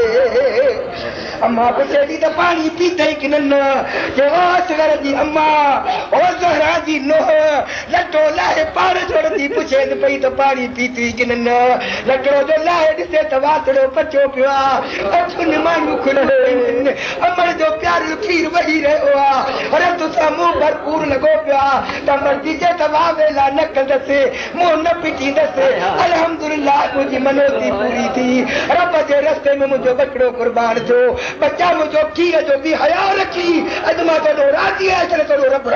अम्मा पुछे थी त पाणी पीतई कि न जे असगर जी अम्मा ओ ज़हरा जी नोह लटो लाहे पाण छोड़ंदी पुछे पई त पाणी पीती कि न लटड़ो जो लाहे ॾिसे त वातड़ो पचो पियो आहे अखियुनि माण्हू खुलियो अमर जो प्यारो खीर वही रहियो आहे रत सां मुंहुं भरपूर लॻो पियो आहे त अमर जी जे त वाह वेला न कंदसि मुंहुं न पिटींदसि अल्हम्दुलिल्लाह मुंहिंजी मनोती पूरी थी रब जे रस्ते में मुंहिंजो बचड़ो कुर्बान थियो बच्चा मुंहिंजो खीर जो बि हया रखी अॼु मां थोरो राज़ी आहियां थोरो रब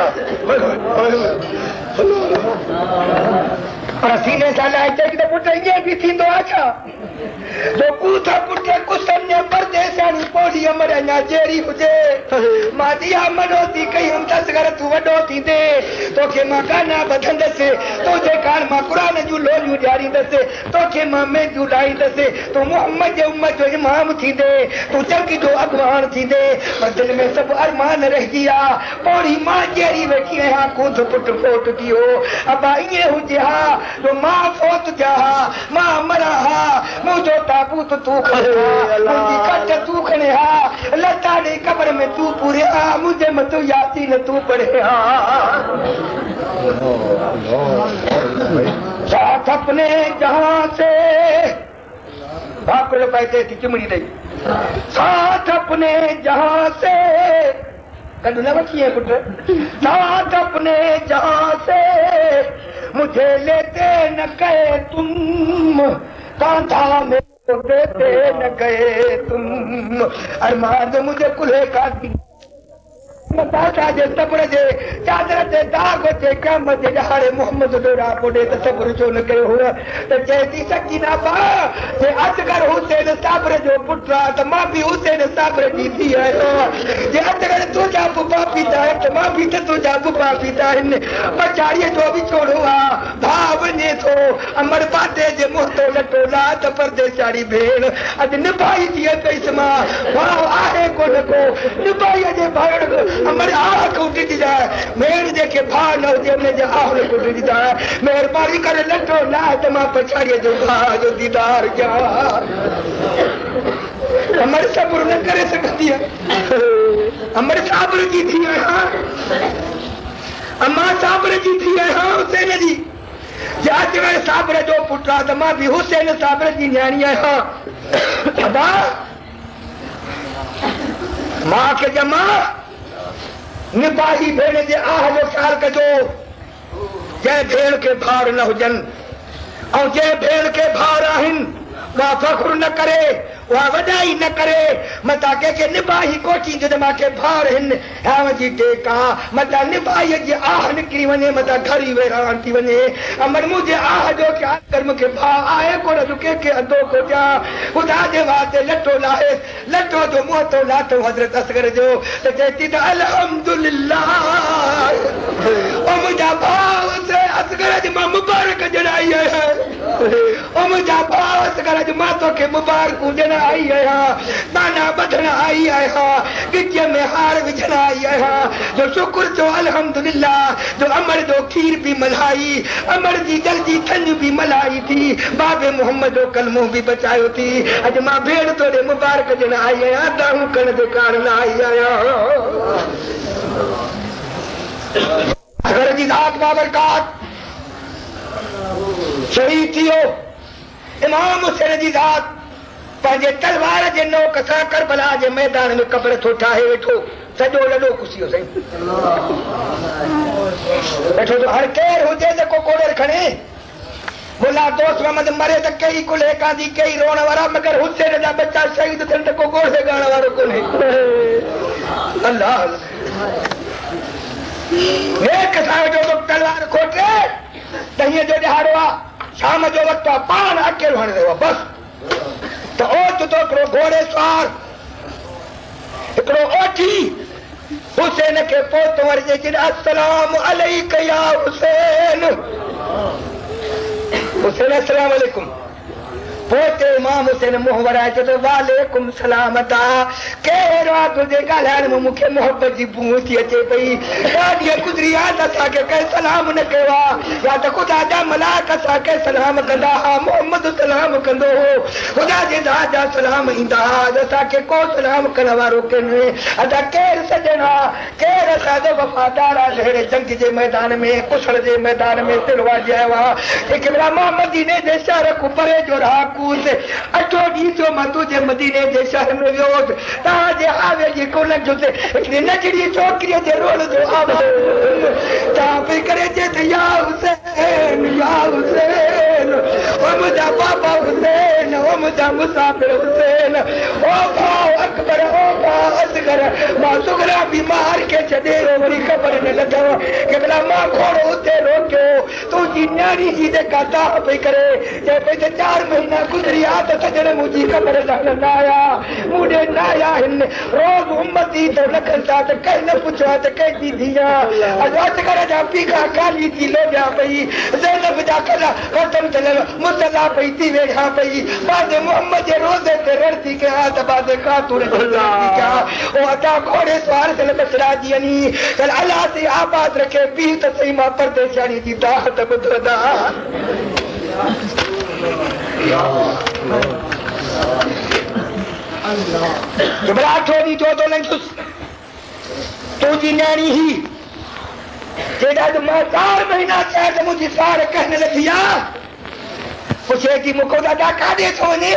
पर सीने सां लाइ चई त पुट ईअं बि थींदो आहे छा जो कूथ पुठे कुसन जे परदेसाणी पोड़ी अमर अञा जहिड़ी हुजे मां दिया मनोती कई हुंदसि घर तूं वॾो थींदे तोखे मां गाना ॿधंदसि तुंहिंजे कारण मां क़ुरान जूं लोलियूं ॾियारींदसि तोखे मां मेंदियूं लाहींदसि तूं मोहम्मद जे उम्मत जो इमाम थींदे तूं चंगी जो अॻुवान थींदे पर दिलि में सभु अरमान रहिजी विया पोड़ी मां जहिड़ी वेठी आहियां कूथ पुट फोट थी हो अबा ईअं हुजे हा जो मां फोत थिया हा मां मरां हा मुंहिंजो ताबूत तूं खणे हा मुंहिंजी कट तूं खणे हा लता ॾे कबर में तूं पूरे हा मुंहिंजे मथां यासीन तूं पढ़े हा साथ अपने जहां से बाप पैसे थी चिमड़ी नहीं साथ अपने जहां से कल न बची है पुत्र साथ अपने जहां से मुझे लेते न गए तुम कांधा में देते न गए तुम अरमान मुझे कुल्हे का तबड़ जे चादर ते दाग ते कम ते ॾाड़े मोहम्मद डोरा पोॾे त सब्र छो न कयो हुआ त चए थी सकीना बा जे असगर हुसैन साबर जो पुटु आहे त मां बि हुसैन साबर जी थी आहियां जे असगर तुंहिंजा बुबा पीता आहिनि त मां बि त तुंहिंजा बुबा पीता आहिनि पछाड़ीअ जो बि छोड़ो आहे भाउ वञे थो अमर बाटे जे मुंहं तो लटो ला त परदेसाड़ी भेण अॼु निभाई थी अथईसि मां भाउ आहे कोन को निभाईअ जे भेण अमर आह को ॾिठी जाए भेण जेके भाउ न हुजे हुनजे आह को ॾिठी जाए महिरबानी करे लटो लाइ त मां पछाड़ीअ जो भाउ जो दीदार कयां अमर सब्र न करे सघंदी आहे अमर साबर जी थी आहियां अम्मा साबर जी थी आहियां हुसैन जी जे साबर जो पुटु आहे त मां बि हुसैन साबर जी न्याणी आहियां अबा मां खे जमा निभाही भेण जे आह जो ख्याल कजो जंहिं भेण खे भाउर न हुजनि ऐं जंहिं भेण खे भाउर आहिनि उहा फ़ख्रु न करे उहा वॾाई न करे मथां कंहिंखे निभाही कोठी जो मूंखे भाउर आहिनि हैव जी टेक आहे मथां निभाईअ जी आह निकिरी वञे मथां घर ई वेरान थी वञे अमर मुंहिंजे आह जो ख्याल कर मूंखे भाउ आहे कोन तूं कंहिंखे अधो खोजा ख़ुदा जे वास्ते लटो लाहे लटो जो मुंहं तो लाथो हज़रत असगर जो त चए थी त अल्हम्दुलिल्लाह ओ मुंहिंजा भाउ असगर जी मां मुबारक ॼणाई आहियां ओ मुंहिंजा भाउ असगर जी मां तोखे मुबारकूं ॼण आई आहियां दाना ॿधण आई आहियां गिच में हार विझण आई आहियां जो शुक्र थियो अल्हम्दुलिल्लाह जो अमर जो खीर बि मलाई अमर जी जल जी थंज बि मलाई थी बाबे मोहम्मद जो कलमो बि बचायो थी अॼु मां भेण तोड़े मुबारक ॼण आई आहियां दाहूं करण जे कारण आई आहियां घर जी ज़ात बाबरकात शहीद थी वियो इमाम हुसैन जी ज़ात पंहिंजे तलवार जे नोक सां करबला जे मैदान में कब्र थो ठाहे वेठो सॼो लॾो खुसियो साईं वेठो तो हर केरु हुजे जेको कोड़र खणे मुला दोस्त मोहम्मद मरे त कई कुल्हे कांदी कई रोअण वारा मगर हुसैन जा बच्चा शहीद थियनि त को गोड़े गाइण वारो कोन्हे अल्लाह नेक सां वेठो तो तलवार खोटे त हीअं जो ॾिहाड़ो आहे शाम जो वक़्तु आहे पाण अकेलो हणी रहियो आहे बसि तो ओच तो हिकिड़ो घोड़े सवार हिकिड़ो ओठी हुसैन खे पोइ वरिजे चई अस्सलाम अलैक या हुसैन हुसैन अस्सलाम अलैकुम पोइ इमाम हुसैन मुंहुं वराए चयो त वालेकुम सलाम ता कहिड़ो आहे तुंहिंजे ॻाल्हाइण में मूंखे मोहबत जी बूं थी अचे पई ॾाढी गुज़री आहे त असांखे कंहिं सलाम न कयो आहे या त ख़ुदा जा मलाक असांखे सलाम कंदा हुआ मोहम्मद सलाम कंदो हो ख़ुदा जे ज़ात जा सलाम ईंदा हुआ असांखे को सलाम करण वारो कोन्हे असां केरु सॼण आहे केरु असांजो वफ़ादार आहे अहिड़े जंग जे मैदान में कुशल जे मैदान में तिलवा आयो आहे हिकु भेरा मां मदीने जे शहर खां परे जो रहाकूस अठो ॾींहुं थियो मां तुंहिंजे मदीने जे शहर में वियो हुउसि तव्हांजे आवे जी कोन जो हिकिड़ी नचड़ी छोकिरीअ जे रोल जो आवाज़ तव्हां पई करे चए त या हुसैन ओ मुंहिंजा बाबा हुसैन ओ मुंहिंजा मुसाफ़िर हुसैन ओ भाउ अकबर ओ भाउ असगर मां सुगरा बीमार खे छॾे वरी ख़बर न लॻव कि भला मां घोड़ो उते रोकियो तुंहिंजी न्याणी जी जेका दाह पई करे चए पई त 4 महीना गुज़री आहे त सॼण मुंहिंजी ख़बर न आया मूंॾे न आया आहिनि रोज़ उम्मती त लखनि था त कंहिं न पुछो आहे त कंहिंजी धीअ असगर जा पीका काली थी लोॼा पई ज़ैनब जा कला ख़तम थियल मुसला पई थी वेठा पई बादे मोहम्मद जे रोज़े ते रड़ती कया त बादे कातुर ओ अता घोड़े सवार थियल बसरा जी वञी कल अलाह ते आबाद रखे पीउ त सही मां परदेसाणी जी दाह त ॿुधंदा घबराहट होगी जो तो नहीं तू जी न्याणी ही जेड़ा तो मैं 4 महीना चाहे तो मुझे सारे कहने लगी पुछे थी मुको दादा काॾे थो वञे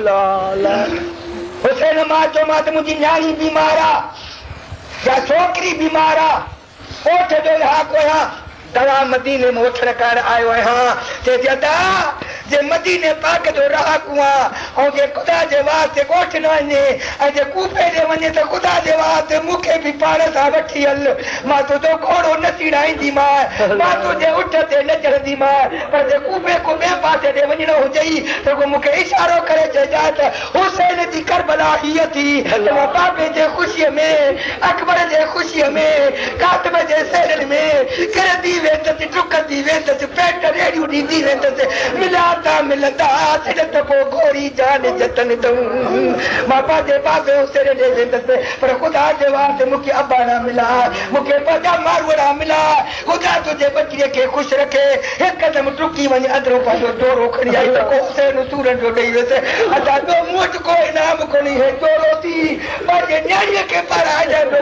हुसैन मां चयोमांसि त मुंहिंजी न्याणी बीमार आहे या छोकिरी बीमार आहे ओठ जो इलाइक़ो आहियां दवा मदीने में वठण करण आयो आहियां चए थी अदा जे मदीने पाक जो रहाकू आहे ऐं जे ख़ुदा जे वास्ते ॻोठ न वञे ऐं जे कूफे ॾे वञे त ख़ुदा जे वास्ते मूंखे बि पाण सां वठी हल मां तुंहिंजो घोड़ो न सीड़ाईंदीमांइ मां तुंहिंजे उठ ते न चढ़ंदीमांइ पर जे कूफे को ॿिए पासे ॾे वञिणो हुजई त को मूंखे इशारो करे चइजांइ त हुसैन जी करबला हीअ थी त मां बाबे जे ख़ुशीअ में अकबर जे ख़ुशीअ में कातिब जे सेरनि में किरंदी वेंदसि टुकंदी वेंदसि पेट रेड़ियूं ॾींदी वेंदसि मिलाता मिलंदा त पोइ घोड़ी जान जतन अथऊं मां पंहिंजे बाबे हुसैन ॾे वेंदसि पर ख़ुदा जे वास्ते मूंखे अबा न मिला मूंखे पंहिंजा मारूड़ा मिला ख़ुदा तुंहिंजे बचड़ीअ खे ख़ुशि रखे हिकदमि टुकी वञे अंदरो पंहिंजो डोरो खणी आई त को हुसैन सूरन जो ॾेई वियुसि अदा ॿियो मूं वटि को इनाम कोन्हे हे डोरो थी पंहिंजे न्याणीअ खे पाराए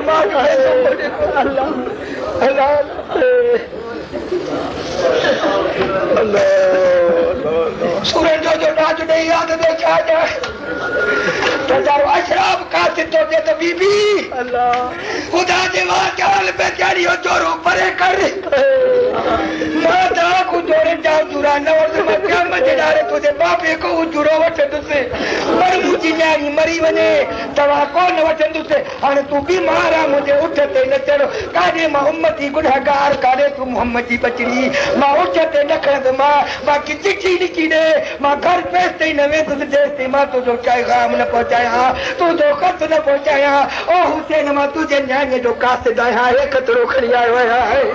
सूरज जो नाच ॾेई याद ॾे छा ॾियां अशराफ कासिद तो दे त बीबी ख़ुदा जे वास्ते बेचारी जो जोरो परे कर मां तव्हां को जोड़े जाओ जुरा न वठि मां क़यामत जे ॾारे तुंहिंजे बाबे को जुरो वठंदुसि पर मुंहिंजी न्याणी मरी वञे तव्हां कोन वठंदुसि हाणे तूं बीमार आहे मुंहिंजे उठ ते न चढ़ काॾे मां उम्मती गुनहगार काॾे तूं मुहम्मद जी बचड़ी मां उठ ते न खणंदुमांइ बाक़ी चिठी लिखी ॾे मां घर पेश ताईं न वेंदुसि जेसिताईं मां तुंहिंजो पैगाम न पहुचायां तुंहिंजो ख़त न पहुचायां ओ हुसैन मां तुंहिंजे न्याणीअ जो कासिद आहियां हे खतरो खणी आयो आहियां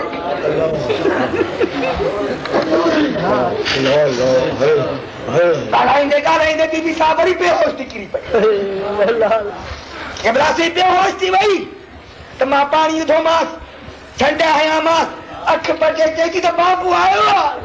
ॻाल्हाईंदे ॻाल्हाईंदे बीबी साहब वरी बेहोश निकिरी पई इब्राहिम बेहोश थी वई त मां पाणी विधोमांसि छंड हयांमांसि अख बजे चई थी त बाबू आयो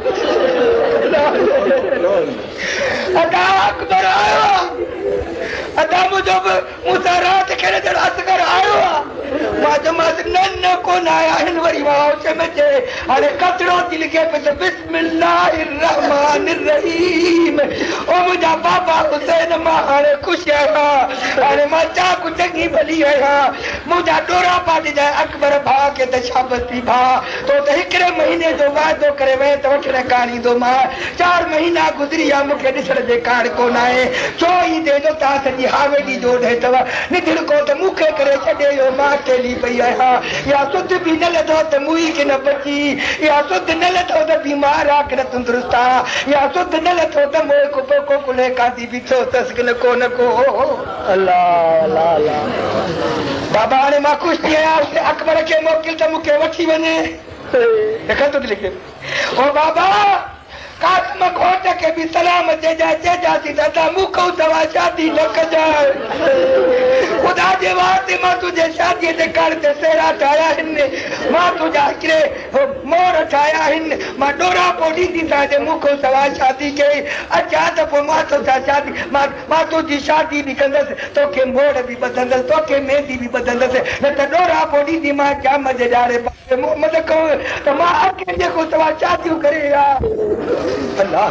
अदा अकबर आयो अदा मुंहिंजो बि मूंसां राति खेॾे जहिड़ो असगर आयो मां चयोमांसि न न कोन आया आहिनि वरी मां में चए हाणे कचिरो थी लिखे पई त बिस्मिल्लाहिर रहमानिर रहीम ओ मुंहिंजा बाबा हुसैन मां हाणे ख़ुशि आहियां हाणे मां चाक चङी भली आहियां मुंहिंजा डोरा पाटी जाए अकबर भाउ खे त शाबत थी भाउ तो त हिकिड़े महीने जो वाइदो करे वए त वठण कान ईंदो मां 4 महीना गुज़री विया मूंखे ॾिसण जे कान कोन आहे छो ईंदे जो तव्हां सॼी हावेली जो ॾे अथव निधिड़को त मूंखे करे छॾे वियो मां अकेली पई आहियां या सुध बि न लथो त मुई की न बची या सुध न लथो त बीमार आहे की न तंदुरुस्त आहे या सुध न लथो त मोए को कुले कादी बीठो अथसि की न को न को अल्लाह अल्लाह अल्लाह बाबा हाणे मां ख़ुशि थी आहियां अकबर खे मोकिल त मूंखे वठी वञे खत थी लिखे ओ बाबा कासम घोट खे बि सलाम चइजासीं दादा मूंखां तव्हां शादी न कजांइ ख़ुदा जे वास्ते मां तुंहिंजे शादीअ जे कर ते सेरा ठाहिया आहिनि मां तुंहिंजा हिकिड़े मोर ठाहिया आहिनि मां डोरा पोइ ॾींदीसां जे मूंखां तव्हां शादी कई अच्छा त पोइ मां तोसां शादी मां तुंहिंजी शादी बि कंदसि तोखे मोर बि ॿधंदसि तोखे मेहंदी बि ॿधंदसि न त डोरा पोइ ॾींदीमांइ जाम जे ॾारे मोहम्मद कहो त मां अॻे जेको तव्हां शादियूं करे अल्लाह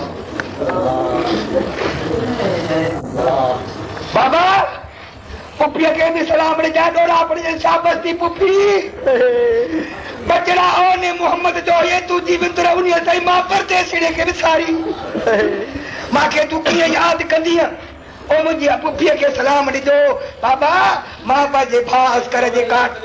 बाबा पुफीअ खे बि सलाम ॾिजां डोरा पढ़ी शाबस थी पुफी बचड़ा ओने मोहम्मद जो ये तुंहिंजी विंदर उन ताईं मां परदेसीड़े खे विसारी मूंखे तूं कीअं यादि कंदीअ ओ मुंहिंजी पुफीअ खे सलाम ॾिजो बाबा मां पंहिंजे भाउ अस्कर जे काट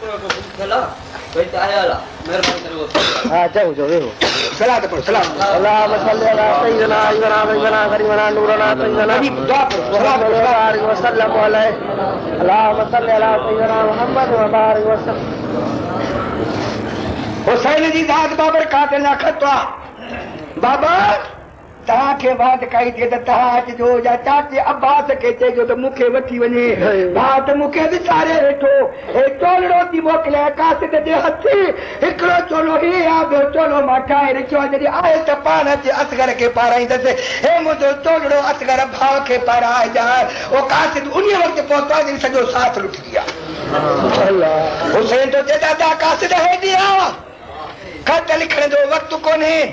हाँ जाओ जाओ देखो सलात पढ़ो सलाम अल्लाह सल्लल्लाहु अलैहि सल्लम नूरना सैयदना दुआ पढ़ो सलाम अलैहि वसल्लम अल्लाह सल्लल्लाहु सैयदना मोहम्मद व बारिक वसल्लम हुसैन जी दाद बाबर कातिल ना खतवा बाबा तव्हांखे वाद कई थिए त तव्हां अचिजो या चाचे अब्बास खे चइजो त मूंखे वठी वञे भाउ त मूंखे विसारे वेठो हे चोलड़ो थी मोकिले कासिद जे हथ हिकिड़ो चोलो हे आहे ॿियो चोलो मां ठाहे रखियो आहे जॾहिं आहे त पाण अचे असगर खे पाराईंदसि हे मुंहिंजो चोलड़ो असगर भाउ खे पाराए ॼाण उहो कासिद उन वक़्तु पहुतो आहे सॼो साथ लुटी विया हुसैन तो चए दादा कासिद हेॾी आहे खत लिखण जो वक़्तु कोन्हे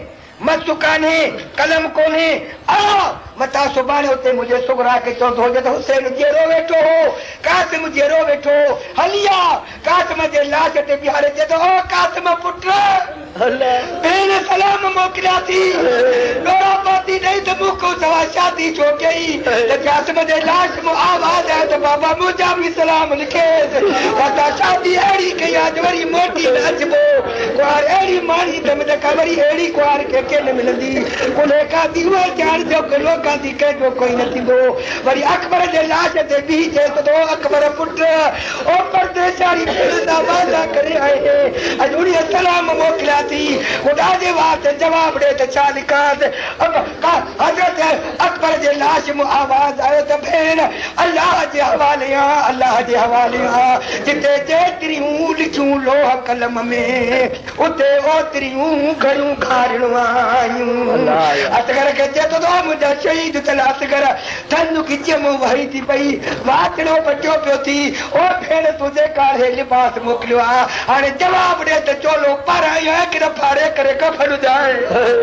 मत कान्हे कलम कोन्हे आ मता सुभाणे उते मुंहिंजे सुगरा खे चवंदो हुजे त हुसैन जेरो वेठो हो कासिम जेरो वेठो हलिया कासिम जे लाश ते बिहारे चए थो ओ कासिम पुट भेण सलाम मोकिलिया थी डोरा पाती ॾेई त मूंखे सवा शादी छो कई त कासिम जे लाश में आवाज़ आयो त बाबा मुंहिंजा बि सलाम लिखेसि वता शादी अहिड़ी कई आहे वरी मोटी न अचबो कुआर अहिड़ी माणी त मुंहिंजे का वरी अहिड़ी कुआर कंहिंखे न मिलंदी उन खाधी उहा ॼाण जो लोकां थी कंहिंजो कोई न थींदो वरी अकबर जे लाश ते बीह चए थो अकबर पुट ओ परदेसारी फिरंदा वादा करे आए अॼु उन सलाम मोकिलिया थी ख़ुदा जे वास्ते जवाब ॾे त छा लिखांसि हज़रत अकबर जे लाश में आवाज़ आयो त भेण अल्लाह जे हवाले अल्लाह जे हवाले जिते जेतिरियूं लिखियूं लोह कलम में उते ओतिरियूं घणियूं खारिणूं आहियूं असगर खे चए थो मुंहिंजा शहीद थियल असगर धन खिचे मूं वही थी पई वाचड़ो बचियो पियो थी ओ भेण तुंहिंजे कारे लिबास मोकिलियो आहे हाणे जवाब ॾे त चोलो पारां किन फाड़े करे कफन ॾियां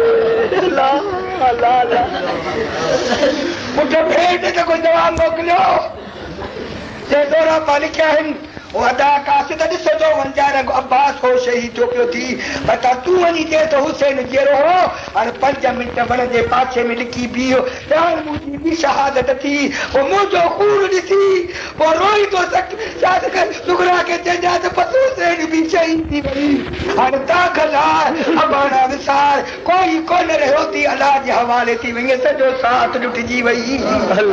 पुट भेण त कोई जवाब मोकिलियो जे डोरा पा लिखिया आहिनि वो अदा कासिद ॾिसजो वंजा रंग अब्बास हो शहीद जो पियो थी बता तूं वञी चए त हुसैन जहिड़ो हो हाणे 5 मिंट वण जे पाछे में लिखी बीहो ॼाण मुंहिंजी बि शहादत थी पोइ मुंहिंजो खून ॾिसी पोइ रोई थो सुगरा खे चइजां त बसि हुसैन बि शहीद थी वई हाणे दाख़ल आहे अबाणा विसार कोई कोन रहियो थी अलाह जे हवाले थी वई सॼो साथ लुटिजी वई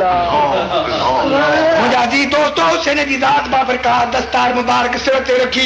मुंहिंजा जी दोस्तो हुसैन जी ज़ात बाबरकात दस्तार मुबारक सिर ते रखी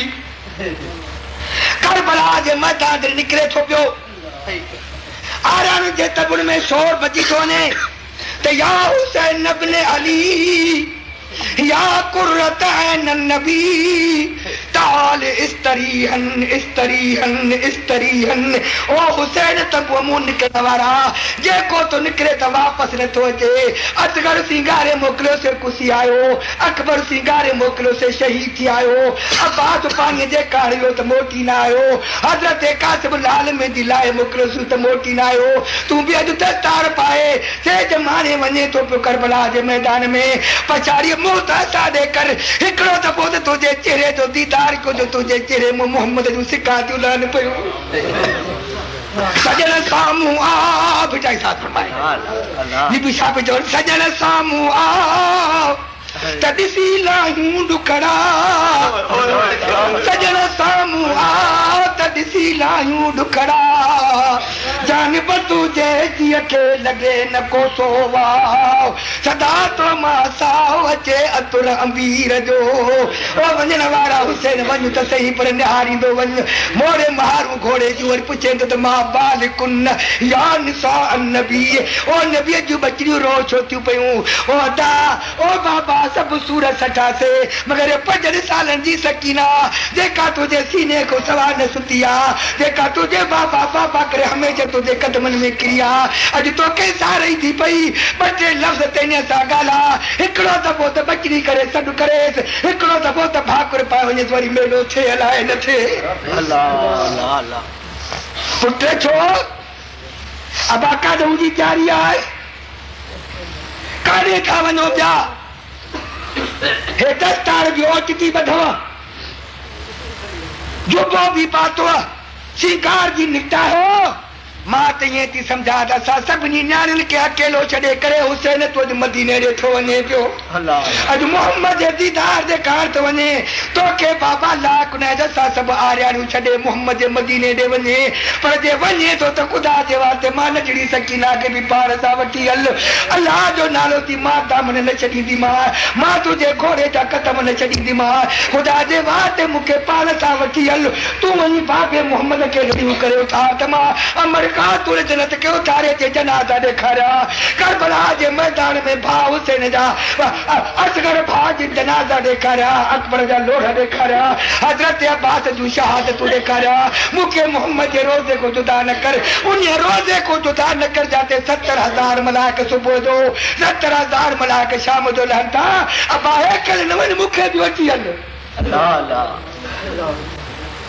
करबला जे मैदान ते निकिरे थो पियो आराम जे तबुर में शोर बची थो वञे त या हुसैन इब्न अली या कुर्रत ऐन नबी ताल इस्तरीहन इस्तरीहन इस्तरीहन ओ हुसैन तब मुंह निकिरण वारा जेको तो निकिरे त वापसि नथो अचे असगर सिंगारे मोकिलियो से कुसी आयो अकबर सिंगारे मोकिलियो से शहीद थी आयो अब्बास पाणीअ जे काढ़ियो त मोटी न आयो हज़रत कासिम लाल में दिलाए मोकिलियोसि त मोटी न आयो तूं बि अॼु दस्तार पाए से जमाने वञे थो पियो करबला जे मैदान में पछाड़ी मोहतासा ॾे कर हिकिड़ो दफ़ो त तुंहिंजे चेहरे जो दीदार को जो तुंहिंजे चेहरे में मोहम्मद जूं सिका थियूं लहनि पियूं सजण साम्हूं आ बेटा छा फरमाए बि छा पियो चवनि सजण साम्हूं आ त ॾिसी लाहियूं ॾुकड़ा सजण साम्हूं आ त ॾिसी लाहियूं ॾुकड़ा जानब तुंहिंजे जीअ खे लॻे न को सोवाव सदा तो मां साओ अचे अतुर अमीर जो ओ वञण वारा हुसैन वञ त सही पर निहारींदो वञ मोड़े महारू घोड़े जूं वरी पुछे त मां बालिकुन या निसा नबी ओ नबीअ जूं बचड़ियूं रो छो थियूं पयूं ओ अदा ओ बाबा सभु सूरत सठासे मगर 5 सालनि जी सकीना जेका तुंहिंजे सीने को सवा न सुती आहे जेका तुंहिंजे बाबा बाबा करे हमेशह तुंहिंजे कदमनि में किरी आहे अॼु तोखे सारई थी पई 2 लफ़्ज़ तेने सां ॻाल्हा हिकिड़ो दफ़ो त बचड़ी करे सॾु करेसि हिकिड़ो दफ़ो त भाकुर पाए वञे वरी मेलो थिए हलाए न थिए पुट छो अबा काॾूं जी तयारी आहे काॾे था वञो पिया हे दस्तार जो ओचिती ॿधव जुबो बि पातो शिकार जी निकता हो मां त ईअं थी सम्झा त असां सभिनी न्याणियुनि खे अकेलो छॾे करे हुसैन तो मदीने ॾे थो वञे पियो अॼु मोहम्मद जे दीदार जे कारण थो वञे तोखे बाबा लाख न असां सभु आरियाणियूं छॾे मोहम्मद जे मदीने ॾे वञे पर जे वञे थो त ख़ुदा जे वास्ते मां नजड़ी सकीना खे बि पाण सां वठी हल अलाह जो नालो थी मां दामन न छॾींदीमांइ मां तुंहिंजे घोड़े जा कदम न छॾींदीमांइ ख़ुदा जे वास्ते मूंखे पाण सां वठी हल तूं वञी बाबे मोहम्मद खे गॾियूं करे उथार त मां अमर कातुर जन्नत के उतारे ते जनाज़ा ॾेखारिया करबला जे मैदान में भाउ हुसैन जा असगर भाउ जी जनाज़ा ॾेखारिया अकबर जा लोढ़ ॾेखारिया हज़रत अब्बास जूं शहादतूं ॾेखारिया मूंखे मोहम्मद जे रोज़े को जुदा न कर उन रोज़े को जुदा न कर जाते 70,000 मलाइक सुबुह जो 70,000 मलाइक शाम जो लहनि था अबा हेकल न वञ मूंखे बि वठी हल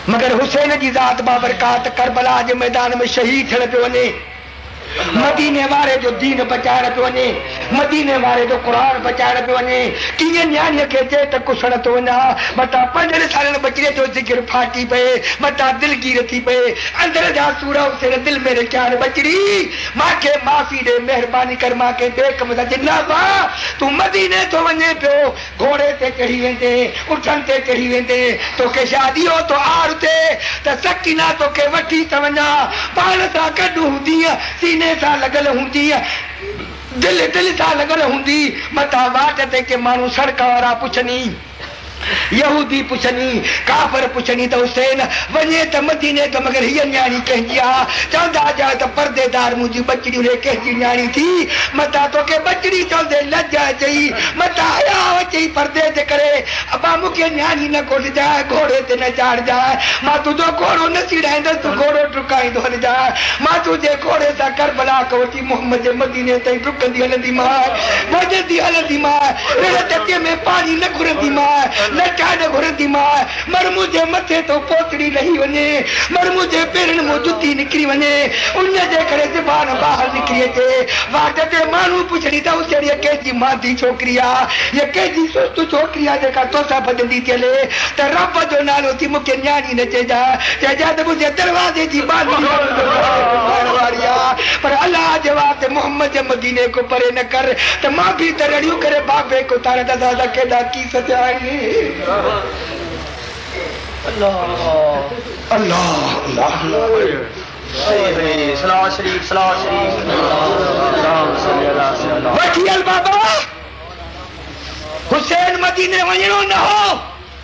मगर हुसैन जी ज़ात बाबरकात करबला जे मैदान में शहीद थियण पियो वञे, मदीने वारे जो दीन बचाइण पियो वञे, मदीने वारे जो क़ुरान बचाइण पियो वञे। कीअं न्याणीअ खे चए त कुछड़ थो वञा, मथां 5 सालनि बचिरे जो ज़िक्र फाटी पए, मथां दिलगीर थी पए, अंदर जा सूर हुसैन दिल में रखिया आहिनि। बचड़ी मूंखे माफ़ी ॾे, महिरबानी कर, मूंखे ॿिए कम सां जिन्नाबा तूं मदीने थो वञे पियो, घोड़े ते चढ़ी वेंदे, उठनि ते चढ़ी वेंदे, तोखे शादी हो तो आर ते त सकीना तोखे वठी त वञा, पाण सां गॾु हूंदी, सीने सां लॻल हूंदी, दिल सां लॻल हूंदी। मथां वाट ते के माण्हू सड़क वारा पुछनी, यहूदी पुछनी, काफ़र पुछनी त हुसैन वञे त मदीने त मगर हीअ न्याणी कंहिंजी आहे? चवंदा जा त परदेदार मुंहिंजी बचड़ी उन कंहिंजी न्याणी थी। मथां तोखे बचड़ी चवंदे लज अचई, मथां हया अचई परदे जे करे, अबा मूंखे न्याणी न खोलिजांइ, घोड़े ते न चाढ़जांइ, मां तुंहिंजो घोड़ो न सीड़ाईंदसि, तूं घोड़ो डुकाईंदो हलजांइ, मां तुंहिंजे घोड़े सां करबला खां वठी मोहम्मद जे मदीने ताईं डुकंदी हलंदीमांइ, भॼंदी हलंदीमांइ, रण टके में पाणी न घुरंदीमांइ, न चाॾ घुरंदीमांइ, मर मुंहिंजे मथे तो पोतड़ी लही वञे, मर मुंहिंजे पेरनि मां जुती निकिरी वञे, उन जे करे ज़बान ॿाहिरि निकिरी अचे। वाट ते माण्हू पुछड़ी त हुसैन कंहिंजी मादी छोकिरी आहे, या कंहिंजी सुस्त छोकिरी आहे जेका तोसां भॼंदी थी हले, त रब जो नालो थी मूंखे न्याणी न चइजांइ, चइजांइ त मुंहिंजे दरवाज़े जी बांदी वारी आहे। पर अलाह जे वास्ते मोहम्मद जे मदीने को परे न कर, त मां बि त रड़ियूं करे बाबे को तारे त दादा केॾा की सचा आहिनि। अल्लाह अल्लाह अल्लाह सलाह शरीफ सलाह शरीफ वठी हल बाबा, हुसैन मदीने वञणो न हो,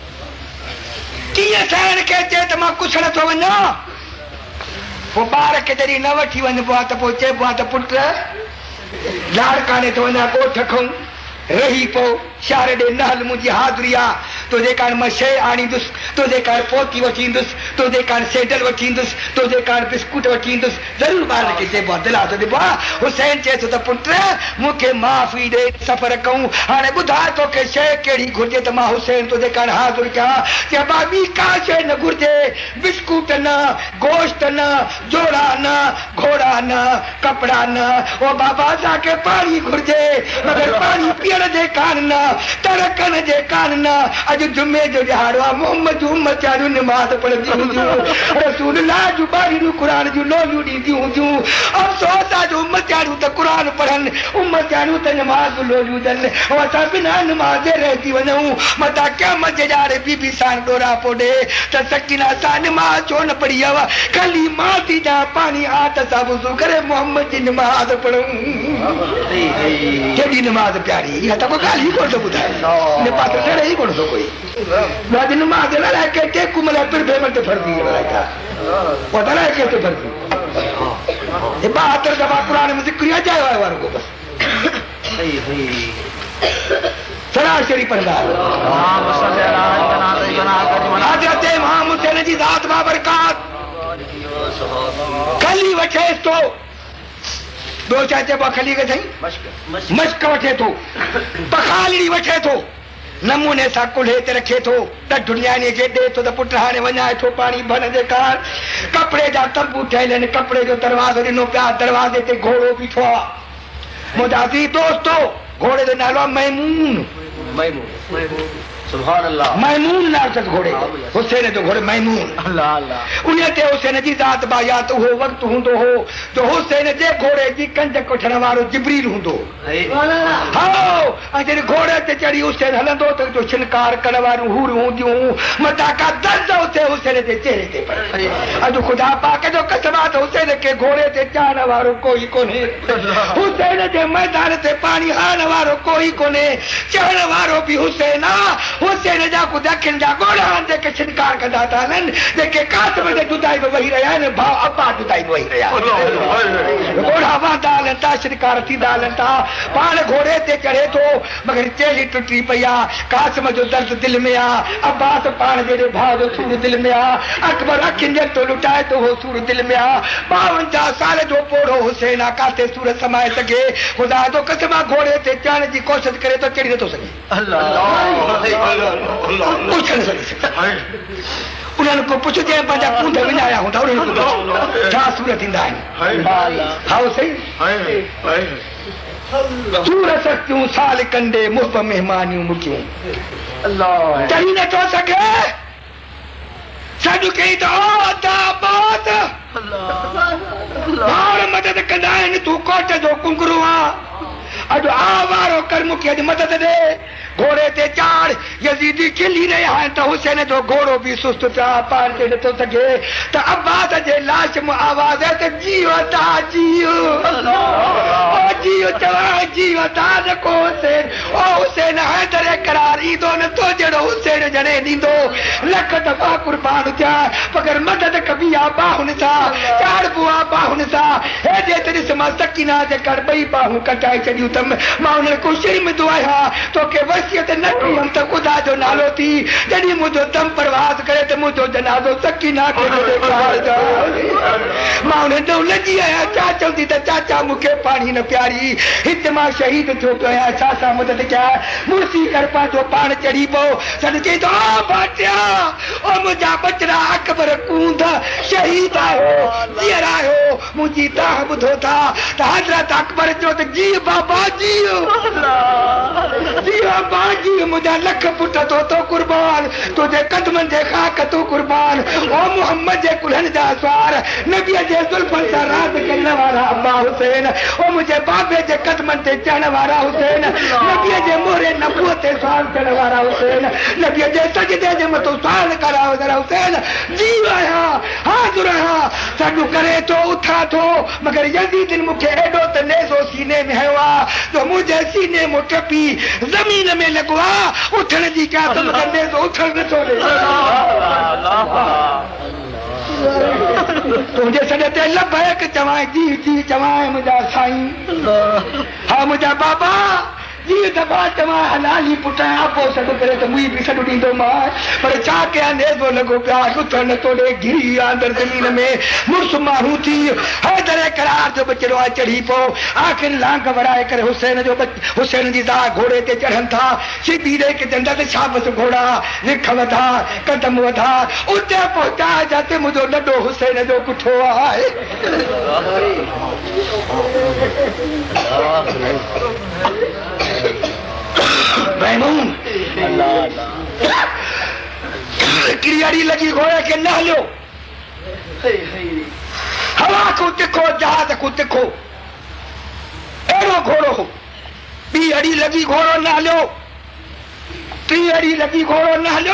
कीअं साइण खे चए त मां कुछ नथो वञा। पोइ ॿार खे जॾहिं न वठी वञिबो आहे त पोइ चइबो आहे त पुट लाड़काने थो वञा, ॻोठ खां रही पो शार ॾे न हल, मुंहिंजी हाज़ुरी आहे, तुंहिंजे कारण मां शइ आणींदुसि, तुंहिंजे कारण पोती वठी ईंदुसि, तुंहिंजे कारण सैंडल वठी ईंदुसि, तुंहिंजे कारण बिस्कुट वठी ईंदुसि। ज़रूरु ॿार खे चइबो आहे, दिलासो ॾिबो आहे। हुसैन चए थो त पुट मूंखे माफ़ी ॾे, सफ़र कयूं, हाणे ॿुधाए तोखे शइ कहिड़ी घुरिजे त मां हुसैन तुंहिंजे कारण हाज़ुर कयां। चए बा ॿी का शइ न घुरिजे, बिस्कुट न, गोश्त न, जोड़ा न, घोड़ा न, कपिड़ा न, ओ बाबा असांखे पाणी घुरिजे, मगर पाणी पीअण जे कान न, तरकन जे कान न। अॼु जुमे जो ॾिहाड़ो आहे, मोहम्मद जूं उम्मतियूं निमाज़ पढ़ंदियूं हूंदियूं, रसूलुल्लाह जूं ॿारियूं क़ुरान जूं लोलियूं ॾींदियूं हूंदियूं। अफ़सोस आहे जो उम्मतियूं त क़ुरान पढ़नि, उम्मतियूं त निमाज़ लोलियूं ॾियनि, ऐं असां बिना निमाज़ रहिजी वञूं। मथां क़यामत जे ॾाढे बीबी सां ॾोरा पोॾे त सकीना सां निमाज़ छो न पढ़ी अव, ख़ाली मां थी ॾियां पाणी आ त असां वुज़ू करे मोहम्मद जी निमाज़ पढ़ूं। केॾी निमाज़ प्यारी, इहा त कोई ॻाल्हि ई कोन थो ॿुधाए, निमाज़ लड़े ई कोन थो कोई। निमाज़ लड़ाए के टेकू महिल पिरभे में फर्ज़ी लड़ाए पोइ लड़ाए के फर्ज़ी 72 दफ़ा क़ुरान में ज़िक्र अजायो आहे वारो को बस सरासरी पढ़ंदा हज़रत इमाम हुसैन जी ज़ात बाबरकात खली वठेसि थो, ॿियो छा चइबो आहे खली खे साईं? मश्क वठे थो, पखालड़ी वठे थो, नमूने सां कुल्हे ते रखे थो, त दुनियानी खे ॾे थो त पुट हाणे वञाए थो पाणी भरण जे कारण। कपिड़े जा तंबू ठहियल आहिनि, कपिड़े जो दरवाज़ो ॾिनो पिया, दरवाज़े ते घोड़ो बीठो आहे। मुंहिंजा अज़ीज़ दोस्तो, घोड़े जो नालो आहे मैमून। मैमून नालो अथसि घोड़े जो, हुसैन जो घोड़ो मैमून। उन ते हुसैन जी ज़ात बायात उहो वक़्तु हूंदो हो जो हुसैन जे घोड़े जी कंज कोठण वारो जिब्रील हूंदो। ऐं जॾहिं घोड़े ते चढ़ी हुसैन हलंदो त जो छिनकार करण वारियूं हूरियूं हूंदियूं, मथां का दर्द उते हुसैन जे चेहरे ते पए। अॼु ख़ुदा पाक जो कसम आहे त हुसैन खे घोड़े ते चाढ़ण वारो कोई कोन्हे, हुसैन जे मैदान ते पाणी हणण वारो कोई कोन्हे, चढ़ण वारो बि हुसैन आहे। हुसैन जा ख़ुदि अखियुनि जा ॻोढ़ा जेके छिनकार कंदा था हलनि, जेके कातम ते जुदाई में वेही रहिया आहिनि, भाउ अब्बा जुदाई में वेही रहिया आहिनि, ॻोढ़ा वांदा हलनि था, छिनकार थींदा हलनि था। पाण घोड़े ते चढ़े थो मगर चेली टुटी पई आहे, कासिम जो दर्द दिलि में आहे, अब्बास पाण जहिड़े भाउ जो सूर दिलि में आहे, अकबर अखियुनि जे तो लुटाए थो उहो सूर दिलि में आहे। 52 साल जो पोड़ो हुसैन आहे, काथे सूर समाए सघे। ख़ुदा जो कसम आहे घोड़े ते चढ़ण जी कोशिशि करे थो, चढ़ी नथो सघे, उन्हनि को पुछजे पंहिंजा कूंड विञाया हूंदा उन्हनि को छा सूरत ईंदा आहिनि हा सही सूर सकियूं साल कंदे मुफ़्त महिमानियूं मुकियूं चई नथो सघे सॾु कई त ॿार मदद कंदा आहिनि तूं कोट जो कुंगरू आहे अॼु आवारो कर मूंखे अॼु मदद ॾे घोड़े ते चाढ़ यज़ीदी खिली रहिया आहिनि त हुसैन जो घोड़ो बि सुस्त पिया पार ते नथो सघे त अब्बास जे लाश में आवाज़ आहे त जीव ता जीव जीव चवां जीव ता को हुसैन ओ हुसैन हैदर करार ईंदो नथो जहिड़ो हुसैन जॾहिं ॾींदो लख दफ़ा कुर्बान थिया मगर मदद कबी आहे बाहुनि सां चाढ़बो आहे बाहुनि सां हेॾे त ॾिस मां सकीना जे कर ॿई बाहूं कटाए छॾियूं अथमि मां हुननि को शर्मिंदो आहियां तोखे वसियत न कयमि त ख़ुदा जो नालो थी जॾहिं मुंहिंजो दम परवाज़ करे त मुंहिंजो जनाज़ो सकीना खे मां हुन ॾों लॻी आहियां छा चवंदी त चाचा मूंखे पाणी न प्यारी हिते मां शहीद थियो पियो आहियां छा सां मदद कया मुर्सी कर पंहिंजो पाण चढ़ी पियो सॾु चई त बाटिया ओ मुंहिंजा बचड़ा अकबर कूंद शहीद आहियो जीअर आहियो मुंहिंजी ताह ॿुधो था त हज़रत अकबर चयो त जी बाबा जी बाबा जी मुंहिंजा लख पुट तो कुर्बान तुंहिंजे कदमनि जे खाक तूं कुर्बान ओ मोहम्मद जे कुल्हनि जा स्वार नबीअ जे ज़ुल्फ़नि सां राज़ करण वारा अब्बा हुसैन ओ मुंहिंजे बाबे जे कदमनि ते चढ़ण वारा हुसैन नबीअ जे मोहरे नबूअत ते सवाल करण वारा हुसैन नबीअ जे सजदे जे मथां सवाल करण वारा हुसैन जीव आहियां हाज़ुर आहियां सॾु करे थो उथां थो मगर यज़ीदनि मूंखे एॾो त नेज़ो सीने में हयो आहे जो मुंहिंजे सीने मूं टपी ज़मीन में लॻो आहे उथण जी क्या तुम कंदे तो उथण नथो ॾे तुंहिंजे सॾ ते लबैक चवां जी जी चवां मुंहिंजा साईं हा मुंहिंजा बाबा जी दफ़ा चवां हलाली पुट आपो सॾु करे त मुंहिं बि सॾु ॾींदोमांइ पर छा कयां नेज़ो लॻो पिया उथण नथो ॾे घिरी अंदरि ज़मीन में मुड़ुस माण्हू थी हैदर करार जो बचड़ो आहे चढ़ी पियो आख़िर लांग वराए करे हुसैन जी दा घोड़े ते चढ़नि था सिधी ॾे के चवंदा त शाबस घोड़ा विख वधा कदम वधा उते पहुचा जिते मुंहिंजो नंढो हुसैन जो पुठो आहे हिकिड़ी अड़ी लॻी घोड़े खे न हलियो हवा को तिखो जहाज को तिखो अहिड़ो घोड़ो हो ॿी अड़ी लॻी घोड़ो न हलियो टी अड़ी लॻी घोड़ो न हलियो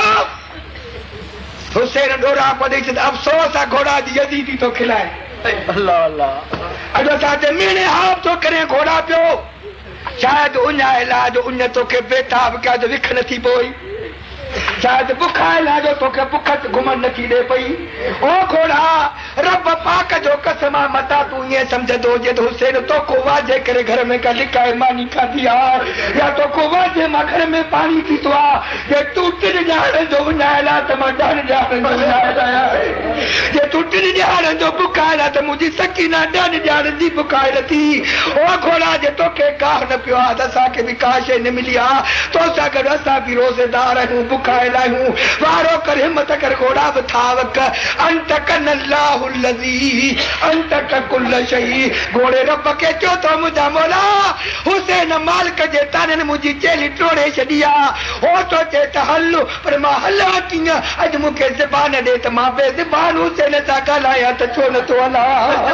हुसैन डोरा पॾे अफ़सोस आहे घोड़ा जी यज़ीदी थो खिलाए अॼु असांजे मीणे हाव थो करे घोड़ा पियो शायदि उन इलाज उन तोखे बेताब कया जो विख नथी पोई शायदि बुखा इलाज तोखे बुख घुमण नथी ॾे पई ओ घोड़ा रब पाक जो कसम आहे मता तूं ईअं सम्झंदो हुजे त हुसैन तोखो वाजे करे घर में का लिकाए मानी खाधी आहे या तोखो वाजे मां घर में पाणी पीतो आहे जे तूं टिनि ॼाणनि जो विञायल आहे त मां ॾहनि ॼाणनि जो विञायल आहियां जे तूं टिनि ॼाणनि जो बुखायल आहे त मुंहिंजी सकीना ॾहनि ॼाणनि जी बुखायल थी ओ घोड़ा जे तोखे काह न पियो आहे त असांखे बि का शइ न मिली आहे तोसां गॾु असां बि रोज़ेदार आहियूं बुखायल आहियूं वारो कर हिमत कर घोड़ा बि थावक अंत कन अल्लाहु लज़ी अंत कुल शई घोड़े रब खे चयो तो मुंहिंजा मौला हुसैन मालिक जे ताननि मुंहिंजी चेली टोड़े छॾी आहे हो तो चए त हल पर मां हलां कीअं अॼु मूंखे ज़बान ॾे त मां बे ज़बान हुसैन सां ॻाल्हायां त छो नथो हलां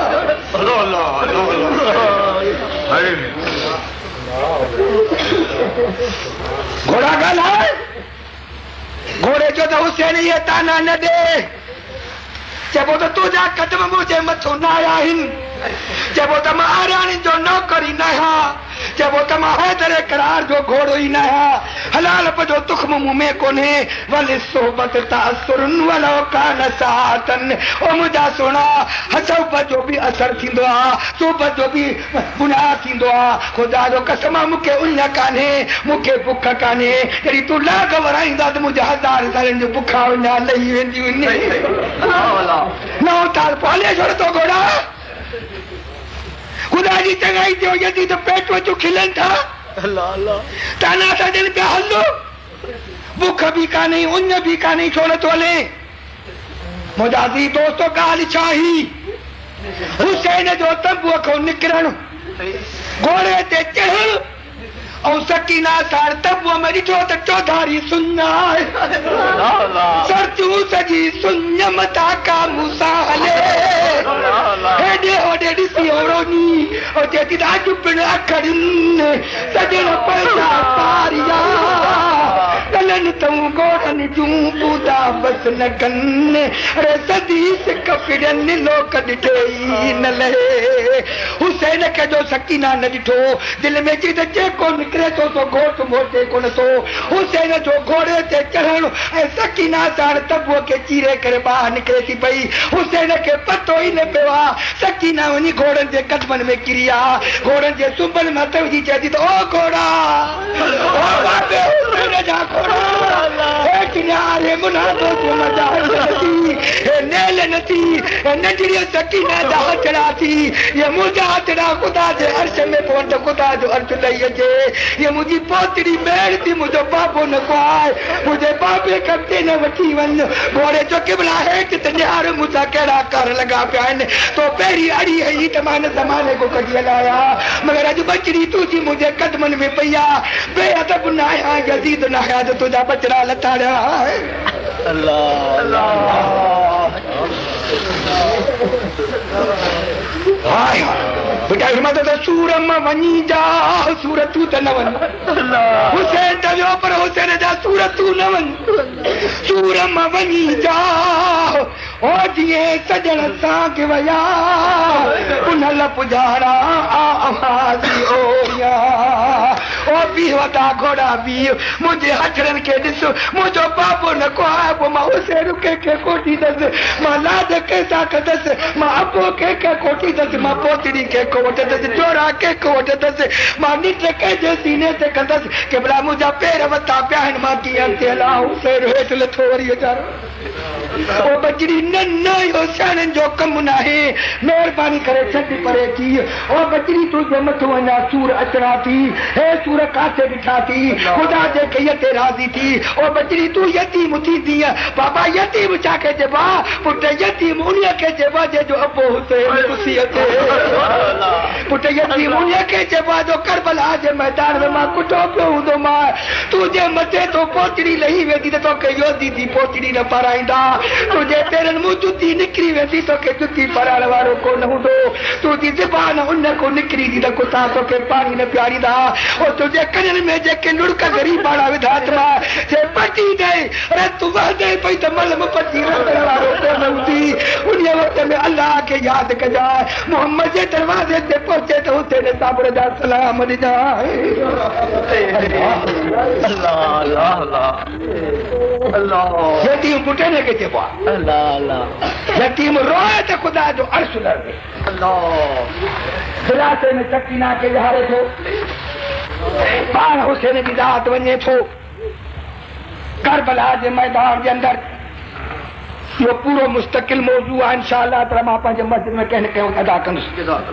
घोड़ा ॻाल्हाए घोड़े जो त हुसैन इहे ताना न ॾे चइबो त तुंहिंजा कदम मुंहिंजे मथां न आया आहिनि चइबो त मां आराणी जो नौकर ई न आहियां चइबो त मां हैदर करार जो घोड़ो ई न आहियां हलाल जो तुख़्म मूं में कोन्हे वली सोबत तासुरन वलो कान सातन ओ मुंहिंजा सोना हसौबत जो बि असर थींदो आहे सोबत जो बि गुनाह थींदो आहे ख़ुदा जो कसम मूंखे उन कान्हे मूंखे बुख कान्हे जॾहिं तूं लाग वराईंदा त मुंहिंजा 1000 सालनि जो बुखा विञा लही वेंदियूं नओं साल पोइ हले छो नथो घोड़ा ख़ुदा जी चङाई थियो यदि त पेट वचूं खिलनि था ताना था ॾियनि पिया हलो बुख बि कान्हे उन बि कान्हे छो नथो हले मुजादी दोस्तों ॻाल्हि छा ही हुसैन जो तंबूअ खां निकिरण घोड़े ते चढ़ण ऐं सकीना सां तंबूअ में ॾिठो त चौधारी सुन आहे सरचूं सॼी सुन मथां का मूंसां हले हेॾे होॾे ॾिसी ओड़ोनी ऐं चए थी अॼु पिणु अखड़ियुनि सॼण पैसा पारिया कलनि तूं गोड़नि जूं बूदा बस न कनि अरे सदी सिक फिरनि लोक ॾिठे ई न लहे हुसैन खे जो सकीना न ॾिठो दिलि में चई त जेको निकिरे थो तो घोट मोटे कोन थो हुसैन जो घोड़े ते चढ़ण ऐं सकीना सां तंबूअ खे चीरे करे ॿाहिरि निकिरे थी पई हुसैन खे पतो ई न पियो आहे सकीना वञी घोड़नि जे कदमनि में किरी आहे घोड़नि जे सुंभनि में हथ विझी चए थी त ओ घोड़ा हुसैन जा घोड़ा हेठि निहारे मुनादो जो मज़ाक नथी हे नेल नथी हे नंढड़ी सकीना जा हथड़ा थी ये मुंहिंजा हथड़ा ख़ुदा जे अर्श में पवनि त ख़ुदा जो अर्श लही अचे ये मुंहिंजी पोतड़ी भेण थी मुंहिंजो बाबो न को आहे मुंहिंजे बाबे कब्जे न वठी वञ घोड़े जो किबला हेठि त निहार मूंसां कहिड़ा कार लॻा पिया आहिनि तो पहिरीं अड़ी हई त मां हिन ज़माने को कढी हलाया मगर अॼु बचड़ी तुंहिंजी मुंहिंजे कदमनि में पई आहे बेअदब न आहियां यज़ीद न आहियां त तुंहिंजा बचड़ा लथाड़िया बेटा हिम्मत त सूर मां वञी जा सूरतूं त न वञ हुसैन त वियो पर हुसैन जा सूरतूं न वञ सूर मां वञी जा ओ जीअं सजण सां विया उन पुजारा आवाज़ी ओरिया ओ बी वॾा घोड़ा बी मुंहिंजे हथड़नि खे ॾिस मुंहिंजो बाबो न को आहे पोइ मां हुसैन कंहिंखे कोटींदसि मां लाद कंहिंसां कंदसि मां अबो कंहिंखे कोटींदसि मां पोतड़ी कंहिंखो वठंदसि चोरा कंहिंखो वठंदसि मां निट कंहिंजे सीने ते कंदसि के भला मुंहिंजा पेर वता पिया आहिनि मां कीअं ते हलां हुसैन हेठि लथो वरी वीचारो ओ बचड़ी न इहो सियाणनि जो कमु न आहे महिरबानी करे छॾ परे थी ओ बचड़ी तुंहिंजे मथां अञा सूर अचणा थी हे सूर काथे ॾिठा थी ख़ुदा जे कईअ ते राज़ी थी ओ बचड़ी तूं यतीम थींदी बाबा यतीम छा खे चइबो आहे पुट यतीम उन्हीअ खे चइबो आहे जंहिंजो अबो हुसैन ख़ुशी अचे पुट यतीम उन्हीअ खे चइबो आहे जो करबला जे मैदान में मां कुटो पियो हूंदो मां तुंहिंजे मथे तो पोतड़ी लही वेंदी त तोखे योधी थी पोतड़ी न पाराईंदा तुंहिंजे पेरनि मूं जुती निकिरी वेंदी तोखे जुती पाराइण वारो कोन हूंदो तुंहिंजी ज़बान उन को निकिरी थी त कुता तोखे पाणी न पीआरींदा ओ तुंहिंजे कननि में जेके लुड़क ग़रीब वारा विधा मां जे पटी ॾे अरे तूं वहदे पई त मलम पटी रखण वारो कोन हूंदी उन वक़्त में अलाह खे यादि कजां मोहम्मद जे दरवाज़े ते पहुचे त हुते ने साबुर जा सलाम ॾिजां यतीम पुटे ने खे चइबो आहे यतीम रोए त ख़ुदा जो अर्श लहे खिलासे में सकीना खे विहारे थो पाण हुसैन जी ज़ात वञे थो करबला जे मैदान जे अंदरि इहो पूरो मुस्तक़िल मौज़ू आहे इंशाअल्लाह ताला मां पंहिंजे मस्जिद में कंहिं न कंहिं अदा कंदुसि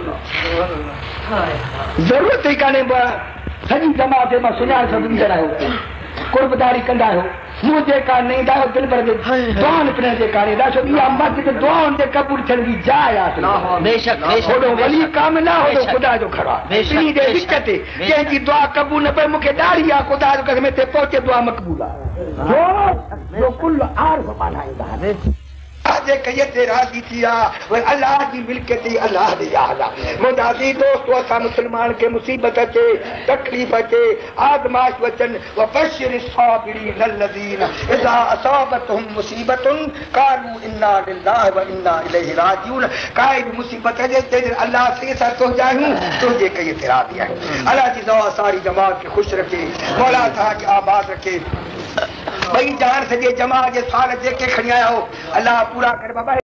ज़रूरत ई कान्हे सॼी जमात मां सुञाणे सघंदा आहियो कुर्बदारी कंदा आहियो मुंहुं जेका न ईंदा आहियो दिलि भर जे दुआनि पिणनि जेका न ईंदा छो इहा मस्जिद दुआनि जे क़बूल थियण जी जाइ आहे होॾो वली कामिल आहे होॾो ख़ुदा जो घर आहे ॿिन्ही जे विच ते कंहिंजी दुआ क़बूल न पए मूंखे ॾाढी आहे ख़ुदा जो घर में हिते पहुचे दुआ मक़बूल आहे जो कुल आर्फ़ माना ईंदा आहिनि जे कईअ ते राज़ी थी आहे उहे अलाह जी मिल्कियत ई अलाह ॾे यादि आहे मुंहिंजा अज़ीज़ दोस्त असां मुस्लमान खे मुसीबत अचे तकलीफ़ अचे आज़माइश अचनि वबशिर الصابرين الذين اذا اصابتهم مصيبه قالوا انا لله وانا اليه راجعون काई बि मुसीबत अचे तेरे अलाह से सर तो जायूं तुंहिंजे कईअ ते राज़ी आहे अलाह जी दुआ सारी जमात खे ख़ुशि रखे मौला तव्हांखे आबाद रखे ॿई जान सॼे जमात जे साल जेके खणी आया हो अलाह पूरा करे बाबा